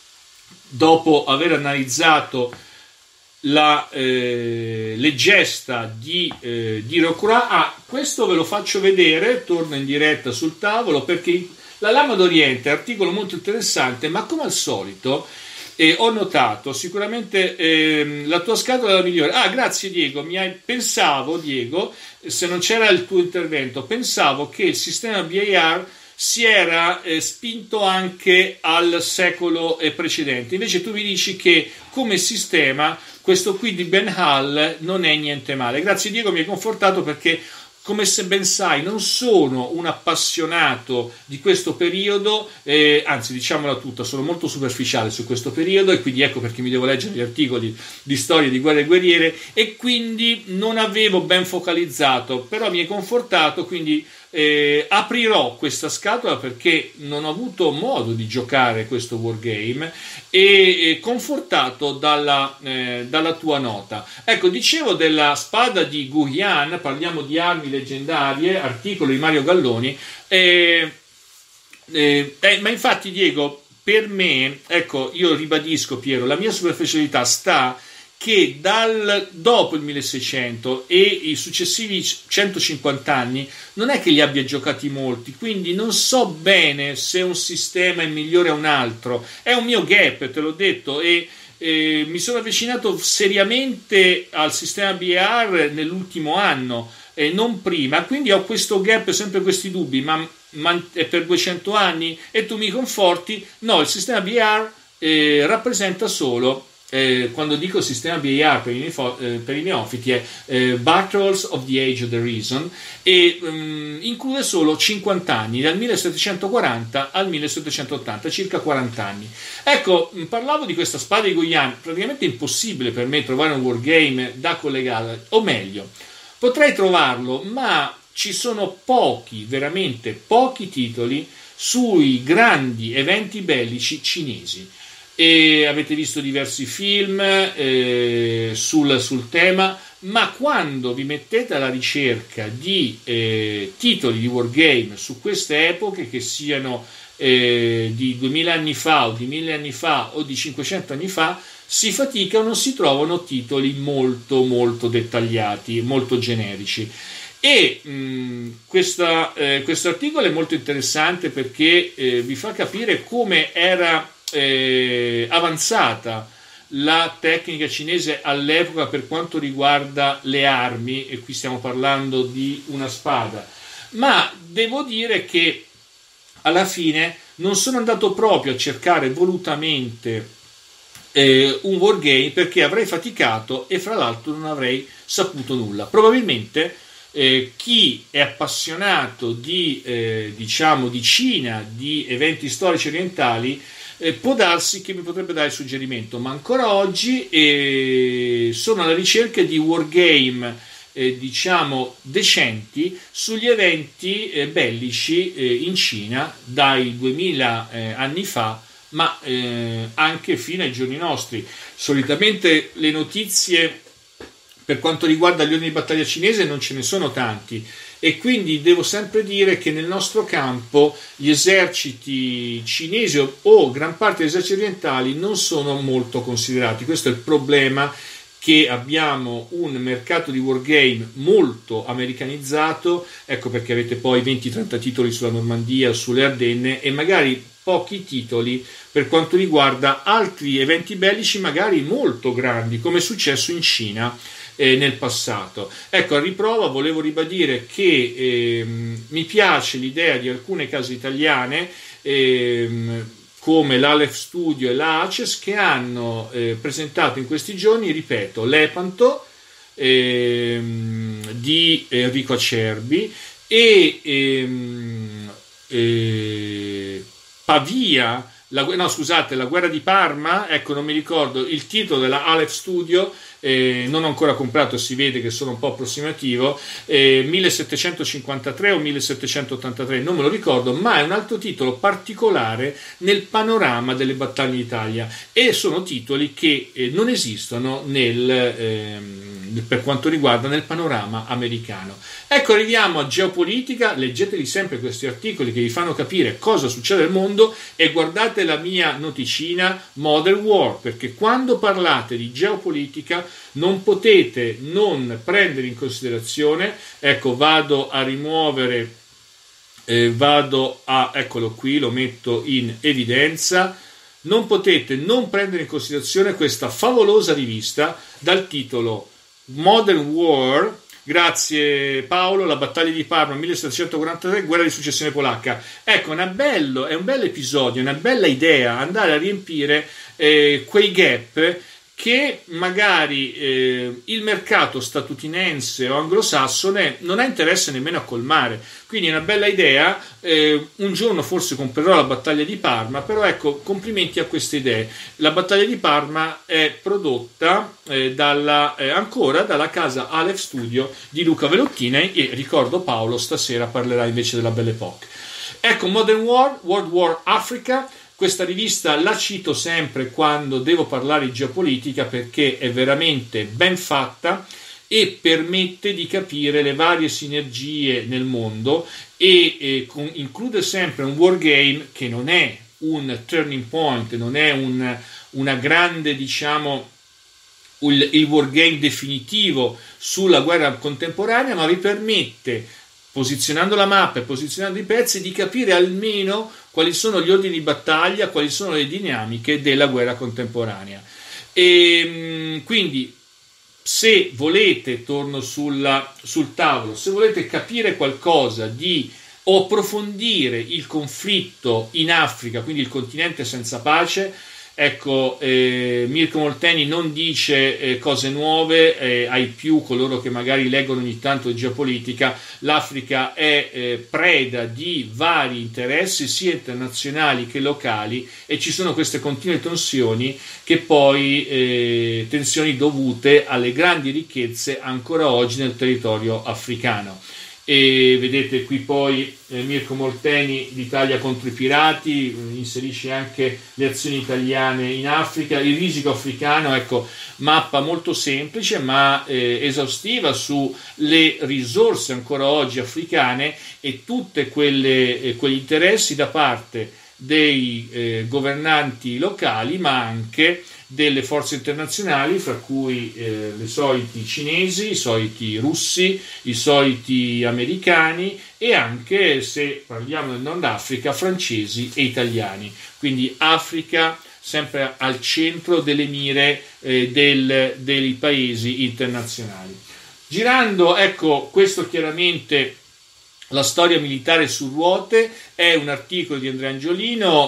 dopo aver analizzato La, eh, le gesta di, eh, di Rocroi. Ah, questo ve lo faccio vedere, torno in diretta sul tavolo, perché la Lama d'Oriente, articolo molto interessante, ma come al solito eh, ho notato sicuramente eh, la tua scatola è la migliore. Ah, grazie Diego, mi hai, pensavo Diego, se non c'era il tuo intervento, pensavo che il sistema B I R si era eh, spinto anche al secolo eh, precedente, invece tu mi dici che come sistema questo qui di Ben Hall non è niente male. Grazie Diego, mi hai confortato, perché come se ben sai non sono un appassionato di questo periodo, eh, anzi diciamola tutta, sono molto superficiale su questo periodo, e quindi ecco perché mi devo leggere gli articoli di storia di guerre e guerriere, e quindi non avevo ben focalizzato, però mi hai confortato, quindi Eh, aprirò questa scatola perché non ho avuto modo di giocare questo wargame, e, e confortato dalla, eh, dalla tua nota. Ecco, dicevo della spada di Guyan, parliamo di armi leggendarie, articolo di Mario Galloni, eh, eh, eh, ma infatti Diego, per me, ecco, io ribadisco Piero, la mia superficialità sta che dal, dopo il milleseicento e i successivi centocinquanta anni non è che li abbia giocati molti, quindi non so bene se un sistema è migliore a un altro. È un mio gap, te l'ho detto, e eh, mi sono avvicinato seriamente al sistema B R nell'ultimo anno e eh, non prima, quindi ho questo gap, sempre questi dubbi, ma, ma è per duecento anni e tu mi conforti? No, il sistema B R eh, rappresenta solo, eh, quando dico sistema B R per i, nefo- eh, per i neofiti, è eh, Battles of the Age of the Reason, e um, include solo cinquanta anni, dal millesettecentoquaranta al millesettecentottanta, circa quaranta anni. Ecco, parlavo di questa spada di Goyan, praticamente impossibile per me trovare un wargame da collegare, o meglio, potrei trovarlo, ma ci sono pochi, veramente pochi titoli sui grandi eventi bellici cinesi. E avete visto diversi film eh, sul, sul tema, ma quando vi mettete alla ricerca di eh, titoli di wargame su queste epoche, che siano eh, di duemila anni fa o di mille anni fa o di cinquecento anni fa, si fatica o non si trovano titoli molto molto dettagliati, molto generici. E mh, questa, eh, questo articolo è molto interessante perché eh, vi fa capire come era Eh, avanzata la tecnica cinese all'epoca per quanto riguarda le armi, e qui stiamo parlando di una spada, ma devo dire che alla fine non sono andato proprio a cercare volutamente eh, un wargame, perché avrei faticato e fra l'altro non avrei saputo nulla. Probabilmente Eh, chi è appassionato di eh, diciamo di Cina, di eventi storici orientali, eh, può darsi che mi potrebbe dare suggerimento, ma ancora oggi eh, sono alla ricerca di wargame eh, diciamo decenti sugli eventi eh, bellici eh, in Cina dai duemila eh, anni fa, ma eh, anche fino ai giorni nostri. Solitamente le notizie per quanto riguarda gli ordini di battaglia cinese non ce ne sono tanti, e quindi devo sempre dire che nel nostro campo gli eserciti cinesi o, o gran parte degli eserciti orientali non sono molto considerati. Questo è il problema, che abbiamo un mercato di wargame molto americanizzato, ecco perché avete poi venti trenta titoli sulla Normandia, sulle Ardenne, e magari pochi titoli per quanto riguarda altri eventi bellici magari molto grandi, come è successo in Cina Eh, nel passato. Ecco, a riprova volevo ribadire che ehm, mi piace l'idea di alcune case italiane ehm, come l'Aleph Studio e l'A C E S, che hanno eh, presentato in questi giorni, ripeto, l'Epanto ehm, di Enrico Acerbi e ehm, eh, Pavia, la, no scusate, la guerra di Parma, ecco non mi ricordo il titolo della Aleph Studio, eh, non ho ancora comprato, si vede che sono un po' approssimativo, eh, millesettecentocinquantatré o millesettecentottantatré, non me lo ricordo, ma è un altro titolo particolare nel panorama delle battaglie d'Italia, e sono titoli che eh, non esistono nel, eh, per quanto riguarda nel panorama americano. Ecco, arriviamo a geopolitica. Leggetevi sempre questi articoli che vi fanno capire cosa succede nel mondo, e guardate la mia noticina Modern War, perché quando parlate di geopolitica non potete non prendere in considerazione, ecco vado a rimuovere, eh, vado a, eccolo qui, lo metto in evidenza, non potete non prendere in considerazione questa favolosa rivista dal titolo Modern War. Grazie Paolo, la battaglia di Parma millesettecentoquarantatré, guerra di successione polacca. Ecco, una bello, è un bel episodio, una bella idea andare a riempire eh, quei gap che magari eh, il mercato statunitense o anglosassone non ha interesse nemmeno a colmare. Quindi è una bella idea, eh, un giorno forse comprerò la battaglia di Parma, però ecco, complimenti a queste idee. La battaglia di Parma è prodotta eh, dalla, eh, ancora dalla casa Aleph Studio di Luca Velottina, e ricordo Paolo stasera parlerà invece della Belle Époque. Ecco, Modern War, World War Africa. Questa rivista la cito sempre quando devo parlare di geopolitica, perché è veramente ben fatta e permette di capire le varie sinergie nel mondo, e, e con, include sempre un wargame che non è un turning point, non è un, una grande, diciamo, il, il wargame definitivo sulla guerra contemporanea, ma vi permette, posizionando la mappa e posizionando i pezzi, di capire almeno quali sono gli ordini di battaglia, quali sono le dinamiche della guerra contemporanea. E quindi, se volete, torno sulla, sul tavolo, se volete capire qualcosa di o approfondire il conflitto in Africa, quindi il continente senza pace, ecco, eh, Mirko Molteni non dice eh, cose nuove eh, ai più coloro che magari leggono ogni tanto geopolitica. L'Africa è eh, preda di vari interessi sia internazionali che locali, e ci sono queste continue tensioni che poi eh, tensioni dovute alle grandi ricchezze ancora oggi nel territorio africano. E vedete qui poi eh, Mirko Molteni, l'Italia contro i pirati, eh, inserisce anche le azioni italiane in Africa, il risico africano, ecco, mappa molto semplice ma eh, esaustiva sulle risorse ancora oggi africane e tutte quelle eh, quegli interessi da parte dei eh, governanti locali, ma anche delle forze internazionali, fra cui eh, le soliti cinesi, i soliti russi, i soliti americani e anche, se parliamo del Nord Africa, francesi e italiani. Quindi Africa sempre al centro delle mire eh, del, dei paesi internazionali. Girando, ecco, questo chiaramente la storia militare su ruote è un articolo di Andrea Angiolino,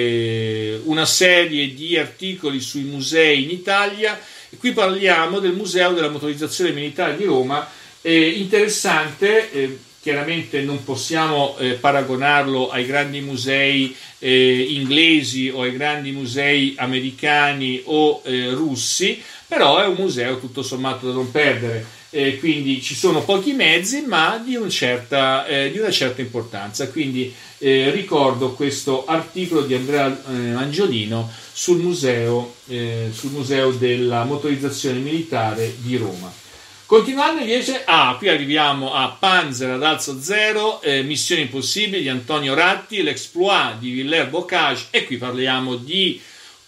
eh, una serie di articoli sui musei in Italia, e qui parliamo del Museo della Motorizzazione Militare di Roma, eh, interessante, eh, chiaramente non possiamo eh, paragonarlo ai grandi musei eh, inglesi o ai grandi musei americani o eh, russi, però è un museo tutto sommato da non perdere. Eh, quindi ci sono pochi mezzi ma di, un certa, eh, di una certa importanza, quindi eh, ricordo questo articolo di Andrea eh, Angiolino sul museo, eh, sul museo della Motorizzazione Militare di Roma. Continuando invece, ah, qui arriviamo a Panzer ad alzo zero, eh, Missione Impossibile di Antonio Ratti, l'Exploit di Hilaire Bocage, e qui parliamo di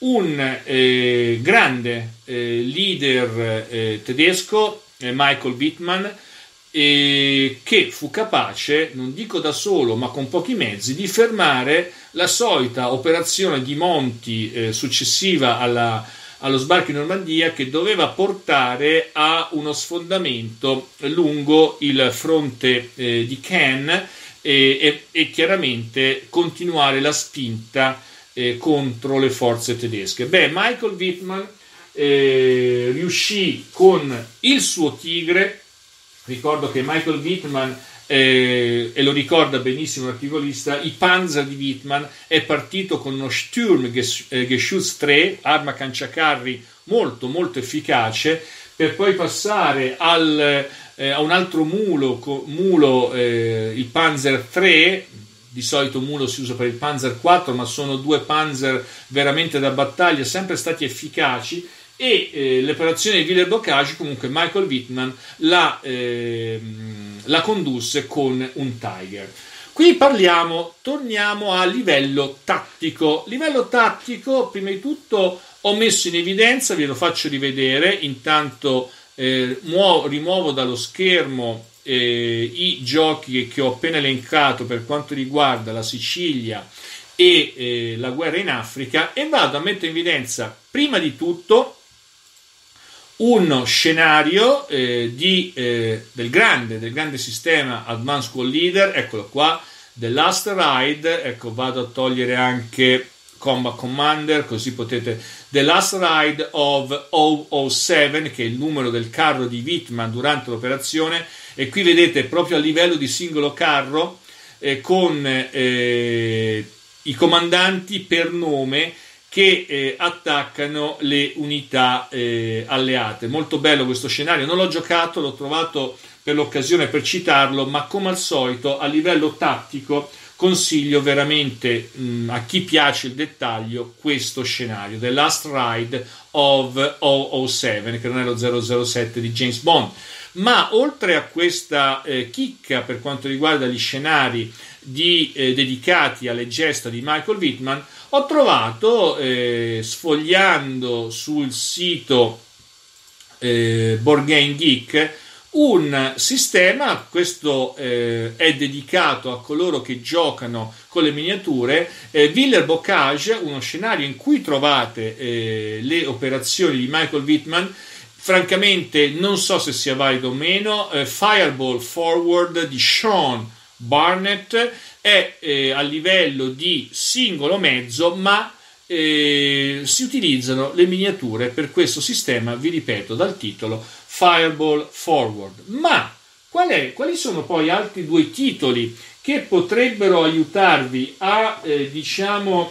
un eh, grande eh, leader eh, tedesco, Michael Wittmann, eh, che fu capace, non dico da solo ma con pochi mezzi, di fermare la solita operazione di monti eh, successiva alla, allo sbarco in Normandia, che doveva portare a uno sfondamento lungo il fronte eh, di Caen e, e, e chiaramente continuare la spinta eh, contro le forze tedesche. Beh, Michael Wittmann Eh, riuscì con il suo Tigre. Ricordo che Michael Wittmann, eh, e lo ricorda benissimo l'articolista, i Panzer di Wittmann è partito con uno Sturmgeschütz tre, arma canciacarri molto molto efficace, per poi passare al, eh, a un altro mulo, mulo eh, il Panzer tre. Di solito mulo si usa per il Panzer quattro, ma sono due Panzer veramente da battaglia, sempre stati efficaci, e eh, l'operazione di Villers-Bocage comunque Michael Wittmann la, eh, la condusse con un Tiger. Qui parliamo, torniamo a livello tattico. Livello tattico, prima di tutto ho messo in evidenza, ve lo faccio rivedere, intanto eh, muovo, rimuovo dallo schermo eh, i giochi che ho appena elencato per quanto riguarda la Sicilia e eh, la guerra in Africa, e vado a mettere in evidenza prima di tutto uno scenario eh, di, eh, del, grande, del grande sistema Advanced War Leader, eccolo qua, The Last Ride. Ecco, vado a togliere anche Combat Commander, così potete, The Last Ride of zero zero sette, che è il numero del carro di Wittmann durante l'operazione, e qui vedete proprio a livello di singolo carro eh, con eh, i comandanti per nome che eh, attaccano le unità eh, alleate. Molto bello questo scenario, non l'ho giocato, l'ho trovato per l'occasione per citarlo, ma come al solito a livello tattico consiglio veramente mh, a chi piace il dettaglio questo scenario, The Last Ride of zero zero sette, che non è lo zero zero sette di James Bond. Ma oltre a questa eh, chicca per quanto riguarda gli scenari di, eh, dedicati alle gesta di Michael Wittmann, ho trovato, eh, sfogliando sul sito eh, Board Game Geek, un sistema, questo eh, è dedicato a coloro che giocano con le miniature, eh, Villers Bocage, uno scenario in cui trovate eh, le operazioni di Michael Wittmann. Francamente non so se sia valido o meno. eh, Fireball Forward di Sean Barnett è eh, a livello di singolo mezzo, ma eh, si utilizzano le miniature per questo sistema, vi ripeto, dal titolo Fireball Forward. Ma qual è, quali sono poi altri due titoli che potrebbero aiutarvi a eh, diciamo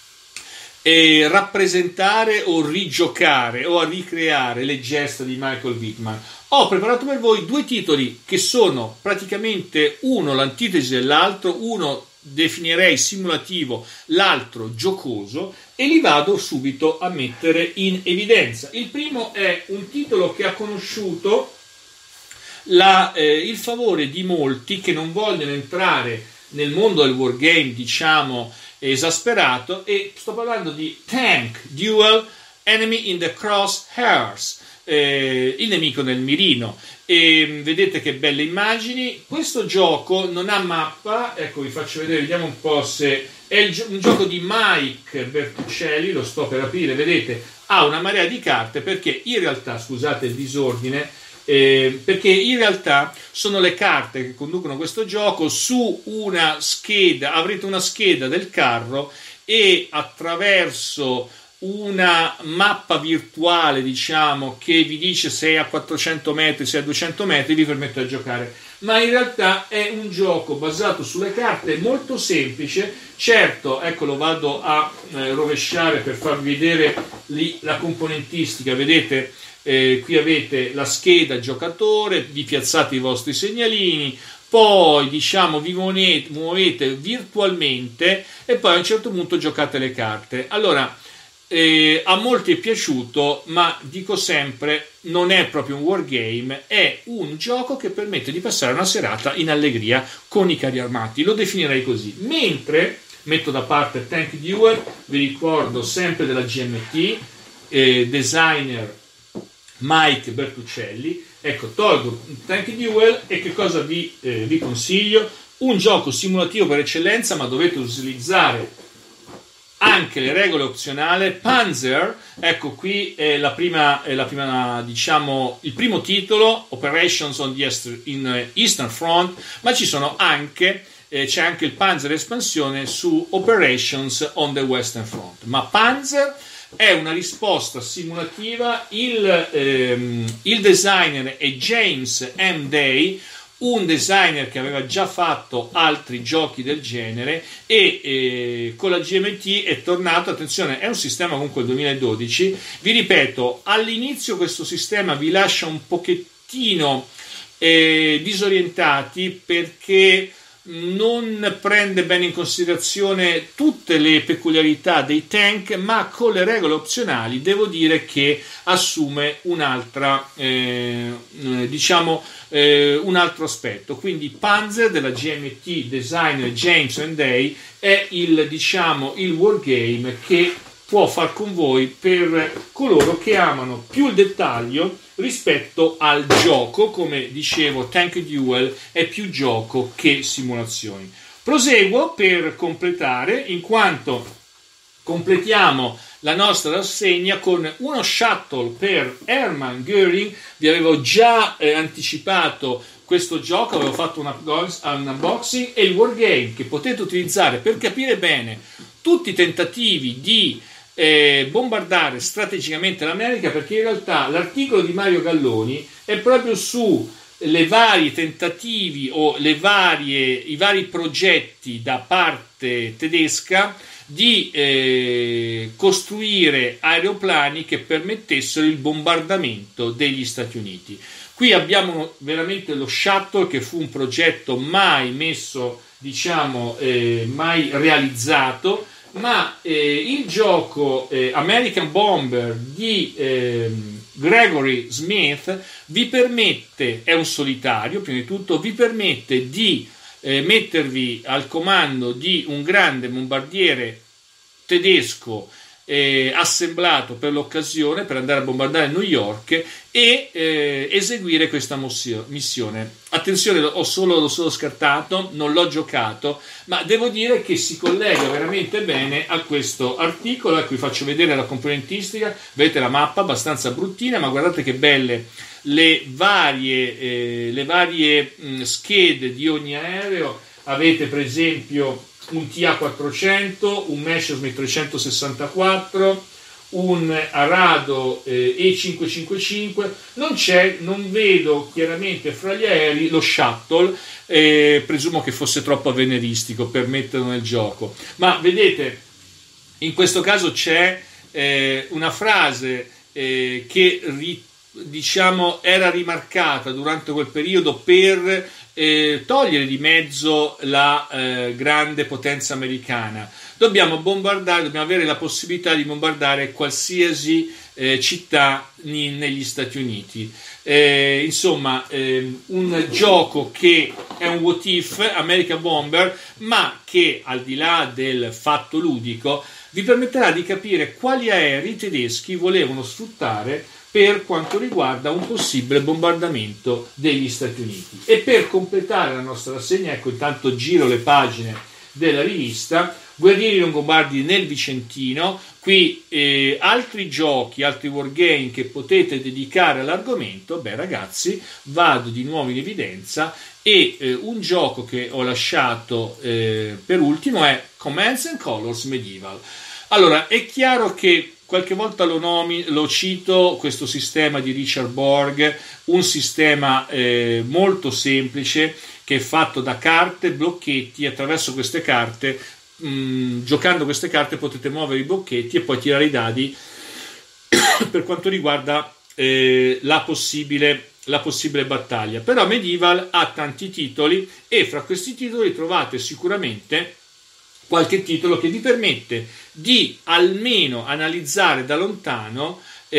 eh, rappresentare o rigiocare o a ricreare le gesta di Michael Wittmann? Ho preparato per voi due titoli che sono praticamente uno l'antitesi dell'altro, uno definirei simulativo, l'altro giocoso, e li vado subito a mettere in evidenza. Il primo è un titolo che ha conosciuto la, eh, il favore di molti che non vogliono entrare nel mondo del wargame, diciamo, esasperato, e sto parlando di Tank Duel Enemy in the Crosshairs, eh, il nemico nel mirino. E vedete che belle immagini. Questo gioco non ha mappa, ecco, vi faccio vedere, vediamo un po' se è il gio- un gioco di Mike Bertuccelli, lo sto per aprire, vedete, ha una marea di carte, perché in realtà, scusate il disordine, eh, perché in realtà sono le carte che conducono questo gioco. Su una scheda avrete una scheda del carro e attraverso una mappa virtuale, diciamo, che vi dice se è a quattrocento metri, se è a duecento metri, vi permette di giocare. Ma in realtà è un gioco basato sulle carte, molto semplice. Certo, ecco, lo vado a eh, rovesciare per farvi vedere lì la componentistica. Vedete, eh, qui avete la scheda giocatore, vi piazzate i vostri segnalini, poi diciamo vi muovete, muovete virtualmente e poi a un certo punto giocate le carte. Allora, Eh, a molti è piaciuto, ma dico sempre, non è proprio un wargame, è un gioco che permette di passare una serata in allegria con i carri armati, lo definirei così. Mentre metto da parte Tank Duel, vi ricordo sempre della G M T, eh, designer Mike Bertuccelli. Ecco, tolgo Tank Duel e che cosa vi, eh, vi consiglio? Un gioco simulativo per eccellenza, ma dovete utilizzare anche le regole opzionali. Panzer, ecco qui è la prima, è la prima, diciamo, il primo titolo, Operations on the East, in Eastern Front, ma ci sono anche, eh, c'è anche il Panzer espansione su Operations on the Western Front. Ma Panzer è una risposta simulativa. Il, ehm, il designer è James M. Day, un designer che aveva già fatto altri giochi del genere e eh, con la G M T è tornato. Attenzione, è un sistema comunque del duemiladodici. Vi ripeto, all'inizio questo sistema vi lascia un pochettino eh, disorientati, perché non prende bene in considerazione tutte le peculiarità dei tank, ma con le regole opzionali devo dire che assume un'altra eh, diciamo eh, un altro aspetto. Quindi Panzer della G M T designer James and Day è il, diciamo, il wargame che può far con voi per coloro che amano più il dettaglio rispetto al gioco. Come dicevo, Tank Duel è più gioco che simulazioni. Proseguo per completare, in quanto completiamo la nostra rassegna con uno shuttle per Hermann Göring. Vi avevo già eh, anticipato questo gioco, avevo fatto un, un unboxing, e il wargame che potete utilizzare per capire bene tutti i tentativi di Eh, bombardare strategicamente l'America, perché in realtà l'articolo di Mario Galloni è proprio su le vari tentativi o le varie, i vari progetti da parte tedesca di eh, costruire aeroplani che permettessero il bombardamento degli Stati Uniti. Qui abbiamo veramente lo shuttle, che fu un progetto mai messo, diciamo, eh, mai realizzato. Ma eh, il gioco eh, American Bomber di eh, Gregory Smith vi permette, è un solitario prima di tutto, vi permette di eh, mettervi al comando di un grande bombardiere tedesco eh, assemblato per l'occasione per andare a bombardare New York e eh, eseguire questa mossio- missione. Attenzione, ho solo, l'ho solo scartato, non l'ho giocato, ma devo dire che si collega veramente bene a questo articolo. Ecco, vi faccio vedere la componentistica, vedete la mappa abbastanza bruttina, ma guardate che belle le varie, eh, le varie mh, schede di ogni aereo. Avete per esempio un T A quattrocento, un Messerschmitt trecentosessantaquattro, un Arado eh, E cinquecentocinquantacinque. Non c'è, non vedo chiaramente fra gli aerei lo Shuttle, eh, presumo che fosse troppo avveniristico per metterlo nel gioco, ma vedete in questo caso c'è eh, una frase eh, che ri, diciamo era rimarcata durante quel periodo per eh, togliere di mezzo la eh, grande potenza americana. Dobbiamo bombardare, dobbiamo avere la possibilità di bombardare qualsiasi eh, città in, negli Stati Uniti. Eh, insomma, eh, un gioco che è un what if, American Bomber, ma che al di là del fatto ludico vi permetterà di capire quali aerei i tedeschi volevano sfruttare per quanto riguarda un possibile bombardamento degli Stati Uniti. E per completare la nostra rassegna, ecco, intanto giro le pagine della rivista, Guerrieri Longobardi nel Vicentino. Qui eh, altri giochi, altri wargame che potete dedicare all'argomento. Beh ragazzi, vado di nuovo in evidenza e eh, un gioco che ho lasciato eh, per ultimo è Commands and Colors Medieval. Allora, è chiaro che qualche volta lo, nomi, lo cito, questo sistema di Richard Borg, un sistema eh, molto semplice che è fatto da carte, blocchetti. Attraverso queste carte, mh, giocando queste carte potete muovere i blocchetti e poi tirare i dadi per quanto riguarda eh, la possibile la possibile battaglia. Però Medieval ha tanti titoli e fra questi titoli trovate sicuramente qualche titolo che vi permette di almeno analizzare da lontano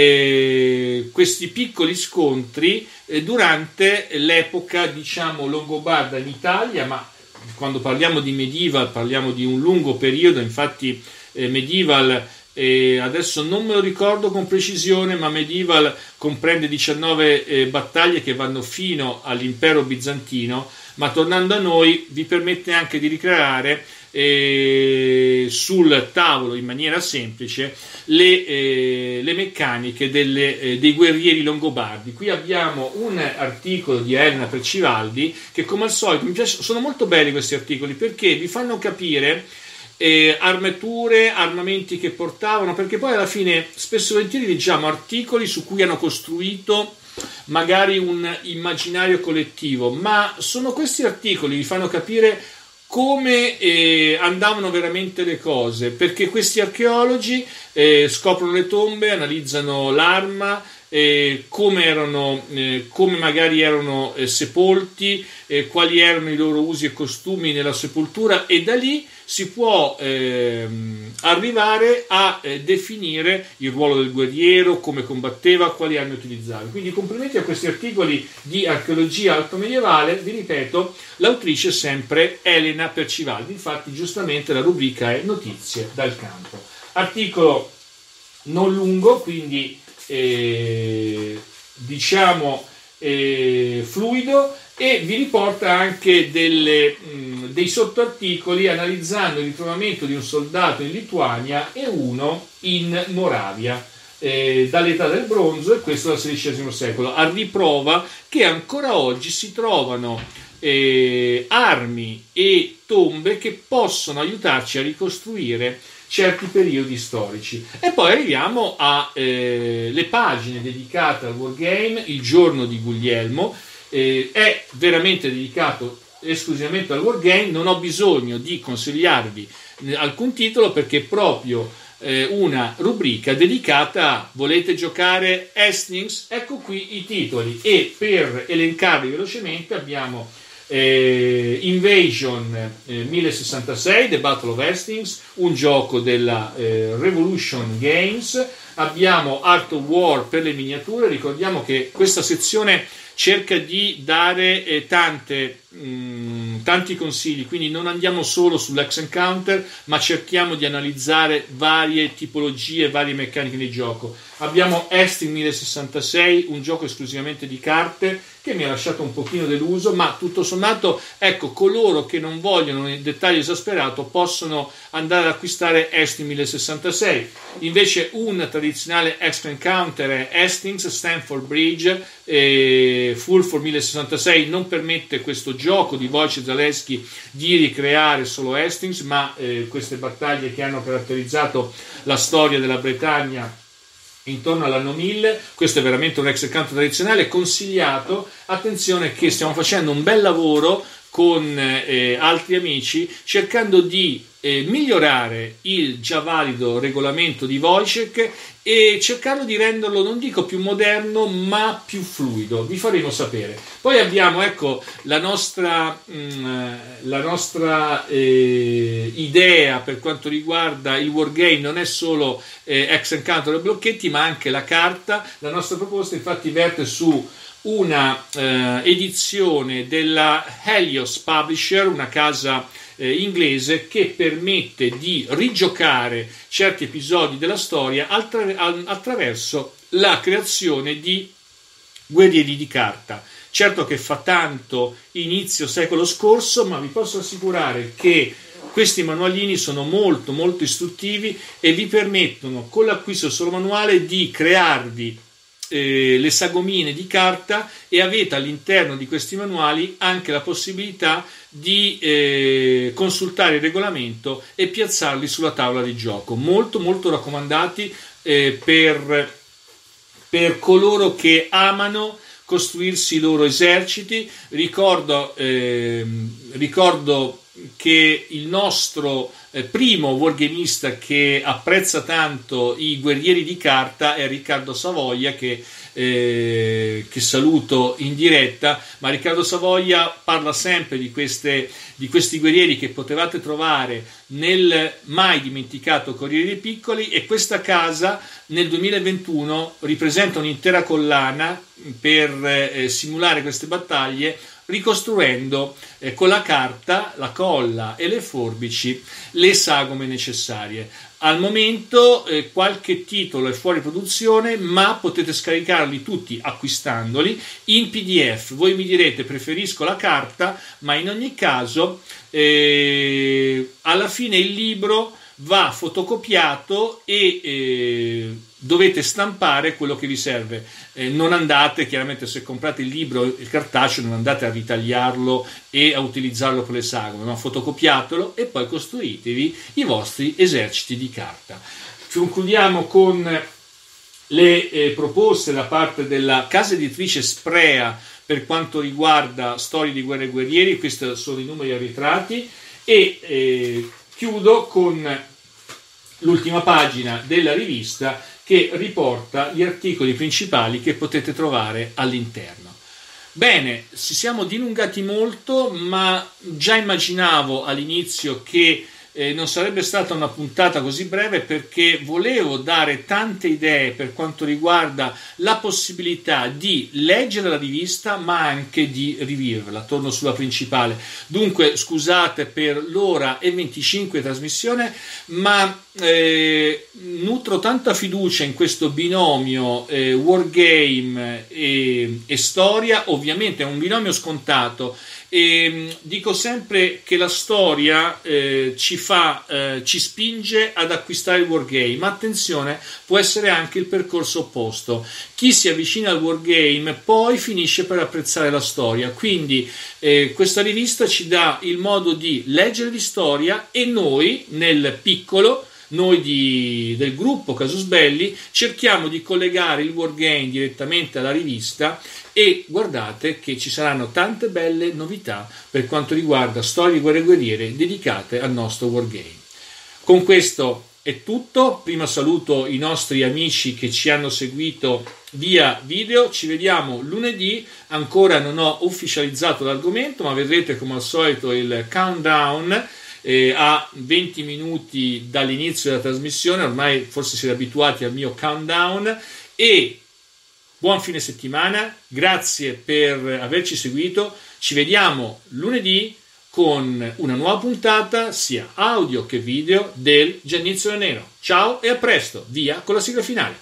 eh, questi piccoli scontri eh, durante l'epoca, diciamo, longobarda in Italia. Ma quando parliamo di Medieval parliamo di un lungo periodo. Infatti eh, Medieval eh, adesso non me lo ricordo con precisione, ma Medieval comprende diciannove eh, battaglie che vanno fino all'impero bizantino. Ma tornando a noi, vi permette anche di ricreare eh, sul tavolo in maniera semplice le, eh, le meccaniche delle, eh, dei guerrieri longobardi. Qui abbiamo un articolo di Elena Percivaldi che, come al solito, mi piace, sono molto belli questi articoli perché vi fanno capire eh, armature, armamenti che portavano, perché poi alla fine spesso e volentieri leggiamo articoli su cui hanno costruito magari un immaginario collettivo, ma sono questi articoli, vi fanno capire come eh, andavano veramente le cose, perché questi archeologi eh, scoprono le tombe, analizzano l'arma, eh, come erano, eh, come magari erano eh, sepolti, eh, quali erano i loro usi e costumi nella sepoltura, e da lì si può eh, arrivare a eh, definire il ruolo del guerriero, come combatteva, quali armi utilizzava. Quindi complimenti a questi articoli di archeologia altomedievale. Vi ripeto, l'autrice è sempre Elena Percivaldi, infatti giustamente la rubrica è notizie dal campo. Articolo non lungo, quindi eh, diciamo eh, fluido, e vi riporta anche delle, mh, dei sottoarticoli analizzando il ritrovamento di un soldato in Lituania e uno in Moravia eh, dall'età del bronzo, e questo dal sedicesimo secolo, a riprova che ancora oggi si trovano eh, armi e tombe che possono aiutarci a ricostruire certi periodi storici. E poi arriviamo alle eh, pagine dedicate al wargame. Il giorno di Guglielmo eh, è veramente dedicato esclusivamente al wargame. Non ho bisogno di consigliarvi alcun titolo perché è proprio eh, una rubrica dedicata a: volete giocare Hastings? Ecco qui i titoli, e per elencarli velocemente abbiamo Eh, Invasion eh, mille sessantasei, The Battle of Hastings, un gioco della eh, Revolution Games. Abbiamo Art of War per le miniature. Ricordiamo che questa sezione cerca di dare eh, tante mh, ehm, tanti consigli, quindi non andiamo solo sull'X Encounter, ma cerchiamo di analizzare varie tipologie, varie meccaniche di gioco. Abbiamo Hastings mille sessantasei, un gioco esclusivamente di carte che mi ha lasciato un pochino deluso, ma tutto sommato, ecco, coloro che non vogliono il dettaglio esasperato possono andare ad acquistare Hastings mille sessantasei. Invece un tradizionale X Encounter è Hastings Stamford Bridge, e Fulford mille sessantasei non permette questo gioco di Wojciech Zalewski di ricreare solo Hastings, ma eh, queste battaglie che hanno caratterizzato la storia della Bretagna intorno all'anno mille. Questo è veramente un ex encounter tradizionale consigliato. Attenzione che stiamo facendo un bel lavoro con eh, altri amici cercando di eh, migliorare il già valido regolamento di Wojciech e cercarlo di renderlo, non dico più moderno, ma più fluido. Vi faremo sapere. Poi abbiamo, ecco, la nostra, mh, la nostra eh, idea per quanto riguarda il wargame. Non è solo eh, ex encounter e blocchetti, ma anche la carta. La nostra proposta infatti verte su una eh, edizione della Helios Publisher, una casa eh, inglese che permette di rigiocare certi episodi della storia attra- attraverso la creazione di guerrieri di carta. Certo che fa tanto inizio secolo scorso, ma vi posso assicurare che questi manualini sono molto molto istruttivi e vi permettono con l'acquisto del solo manuale di crearvi Eh, le sagomine di carta, e avete all'interno di questi manuali anche la possibilità di eh, consultare il regolamento e piazzarli sulla tavola di gioco. Molto molto raccomandati eh, per, per coloro che amano costruirsi i loro eserciti. Ricordo, eh, ricordo che il nostro eh, primo wargamista che apprezza tanto i guerrieri di carta è Riccardo Savoia, che, eh, che saluto in diretta, ma Riccardo Savoia parla sempre di, queste, di questi guerrieri che potevate trovare nel mai dimenticato Corriere dei Piccoli, e questa casa nel duemilaventuno ripresenta un'intera collana per eh, simulare queste battaglie, ricostruendo eh, con la carta, la colla e le forbici le sagome necessarie. Al momento eh, qualche titolo è fuori produzione, ma potete scaricarli tutti acquistandoli in P D F. Voi mi direte preferisco la carta, ma in ogni caso eh, alla fine il libro va fotocopiato e eh, dovete stampare quello che vi serve. Eh, non andate, chiaramente, se comprate il libro, il cartaceo, non andate a ritagliarlo e a utilizzarlo per le sagome, ma fotocopiatelo e poi costruitevi i vostri eserciti di carta. Concludiamo con le eh, proposte da parte della casa editrice Sprea per quanto riguarda storie di guerre e guerrieri. Questi sono i numeri arretrati, e eh, chiudo con l'ultima pagina della rivista che riporta gli articoli principali che potete trovare all'interno. Bene, ci siamo dilungati molto, ma già immaginavo all'inizio che eh, non sarebbe stata una puntata così breve, perché volevo dare tante idee per quanto riguarda la possibilità di leggere la rivista ma anche di riviverla. Torno sulla principale. Dunque scusate per l'ora e venticinque trasmissione, ma eh, nutro tanta fiducia in questo binomio eh, wargame e, e storia. Ovviamente è un binomio scontato, e dico sempre che la storia eh, ci fa, eh, ci spinge ad acquistare il wargame, ma attenzione, può essere anche il percorso opposto. Chi si avvicina al wargame poi finisce per apprezzare la storia, quindi eh, questa rivista ci dà il modo di leggere di storia, e noi nel piccolo, noi di, del gruppo Casus Belli, cerchiamo di collegare il wargame direttamente alla rivista, e guardate che ci saranno tante belle novità per quanto riguarda storie di guerre e guerriere dedicate al nostro wargame. Con questo è tutto. Prima saluto i nostri amici che ci hanno seguito via video. Ci vediamo lunedì. Ancora non ho ufficializzato l'argomento, ma vedrete come al solito il countdown eh, a venti minuti dall'inizio della trasmissione. Ormai forse siete abituati al mio countdown, e buon fine settimana, grazie per averci seguito. Ci vediamo lunedì con una nuova puntata sia audio che video del Giannizio del Nero. Ciao e a presto, via con la sigla finale.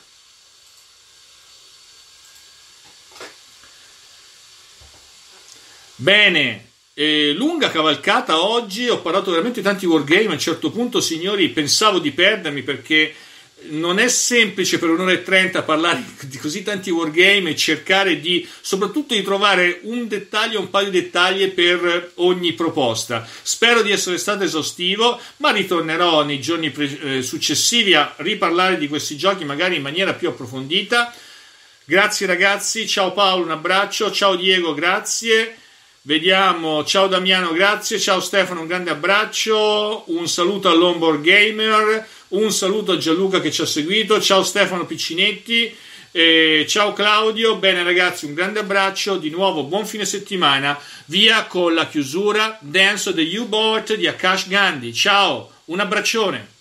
Bene, eh, lunga cavalcata oggi, ho parlato veramente di tanti wargame. A un certo punto, signori, pensavo di perdermi, perché non è semplice per un'ora e trenta parlare di così tanti wargame e cercare di, soprattutto, di trovare un dettaglio, un paio di dettagli per ogni proposta. Spero di essere stato esaustivo, ma ritornerò nei giorni pre- eh, successivi a riparlare di questi giochi, magari in maniera più approfondita. Grazie ragazzi, ciao Paolo, un abbraccio, ciao Diego, grazie. Vediamo, ciao Damiano, grazie, ciao Stefano, un grande abbraccio, un saluto all'Homeboard Gamer, un saluto a Gianluca che ci ha seguito, ciao Stefano Piccinetti, eh, ciao Claudio. Bene ragazzi, un grande abbraccio, di nuovo buon fine settimana, via con la chiusura Dance of the U-Boat di Akash Gandhi. Ciao, un abbraccione.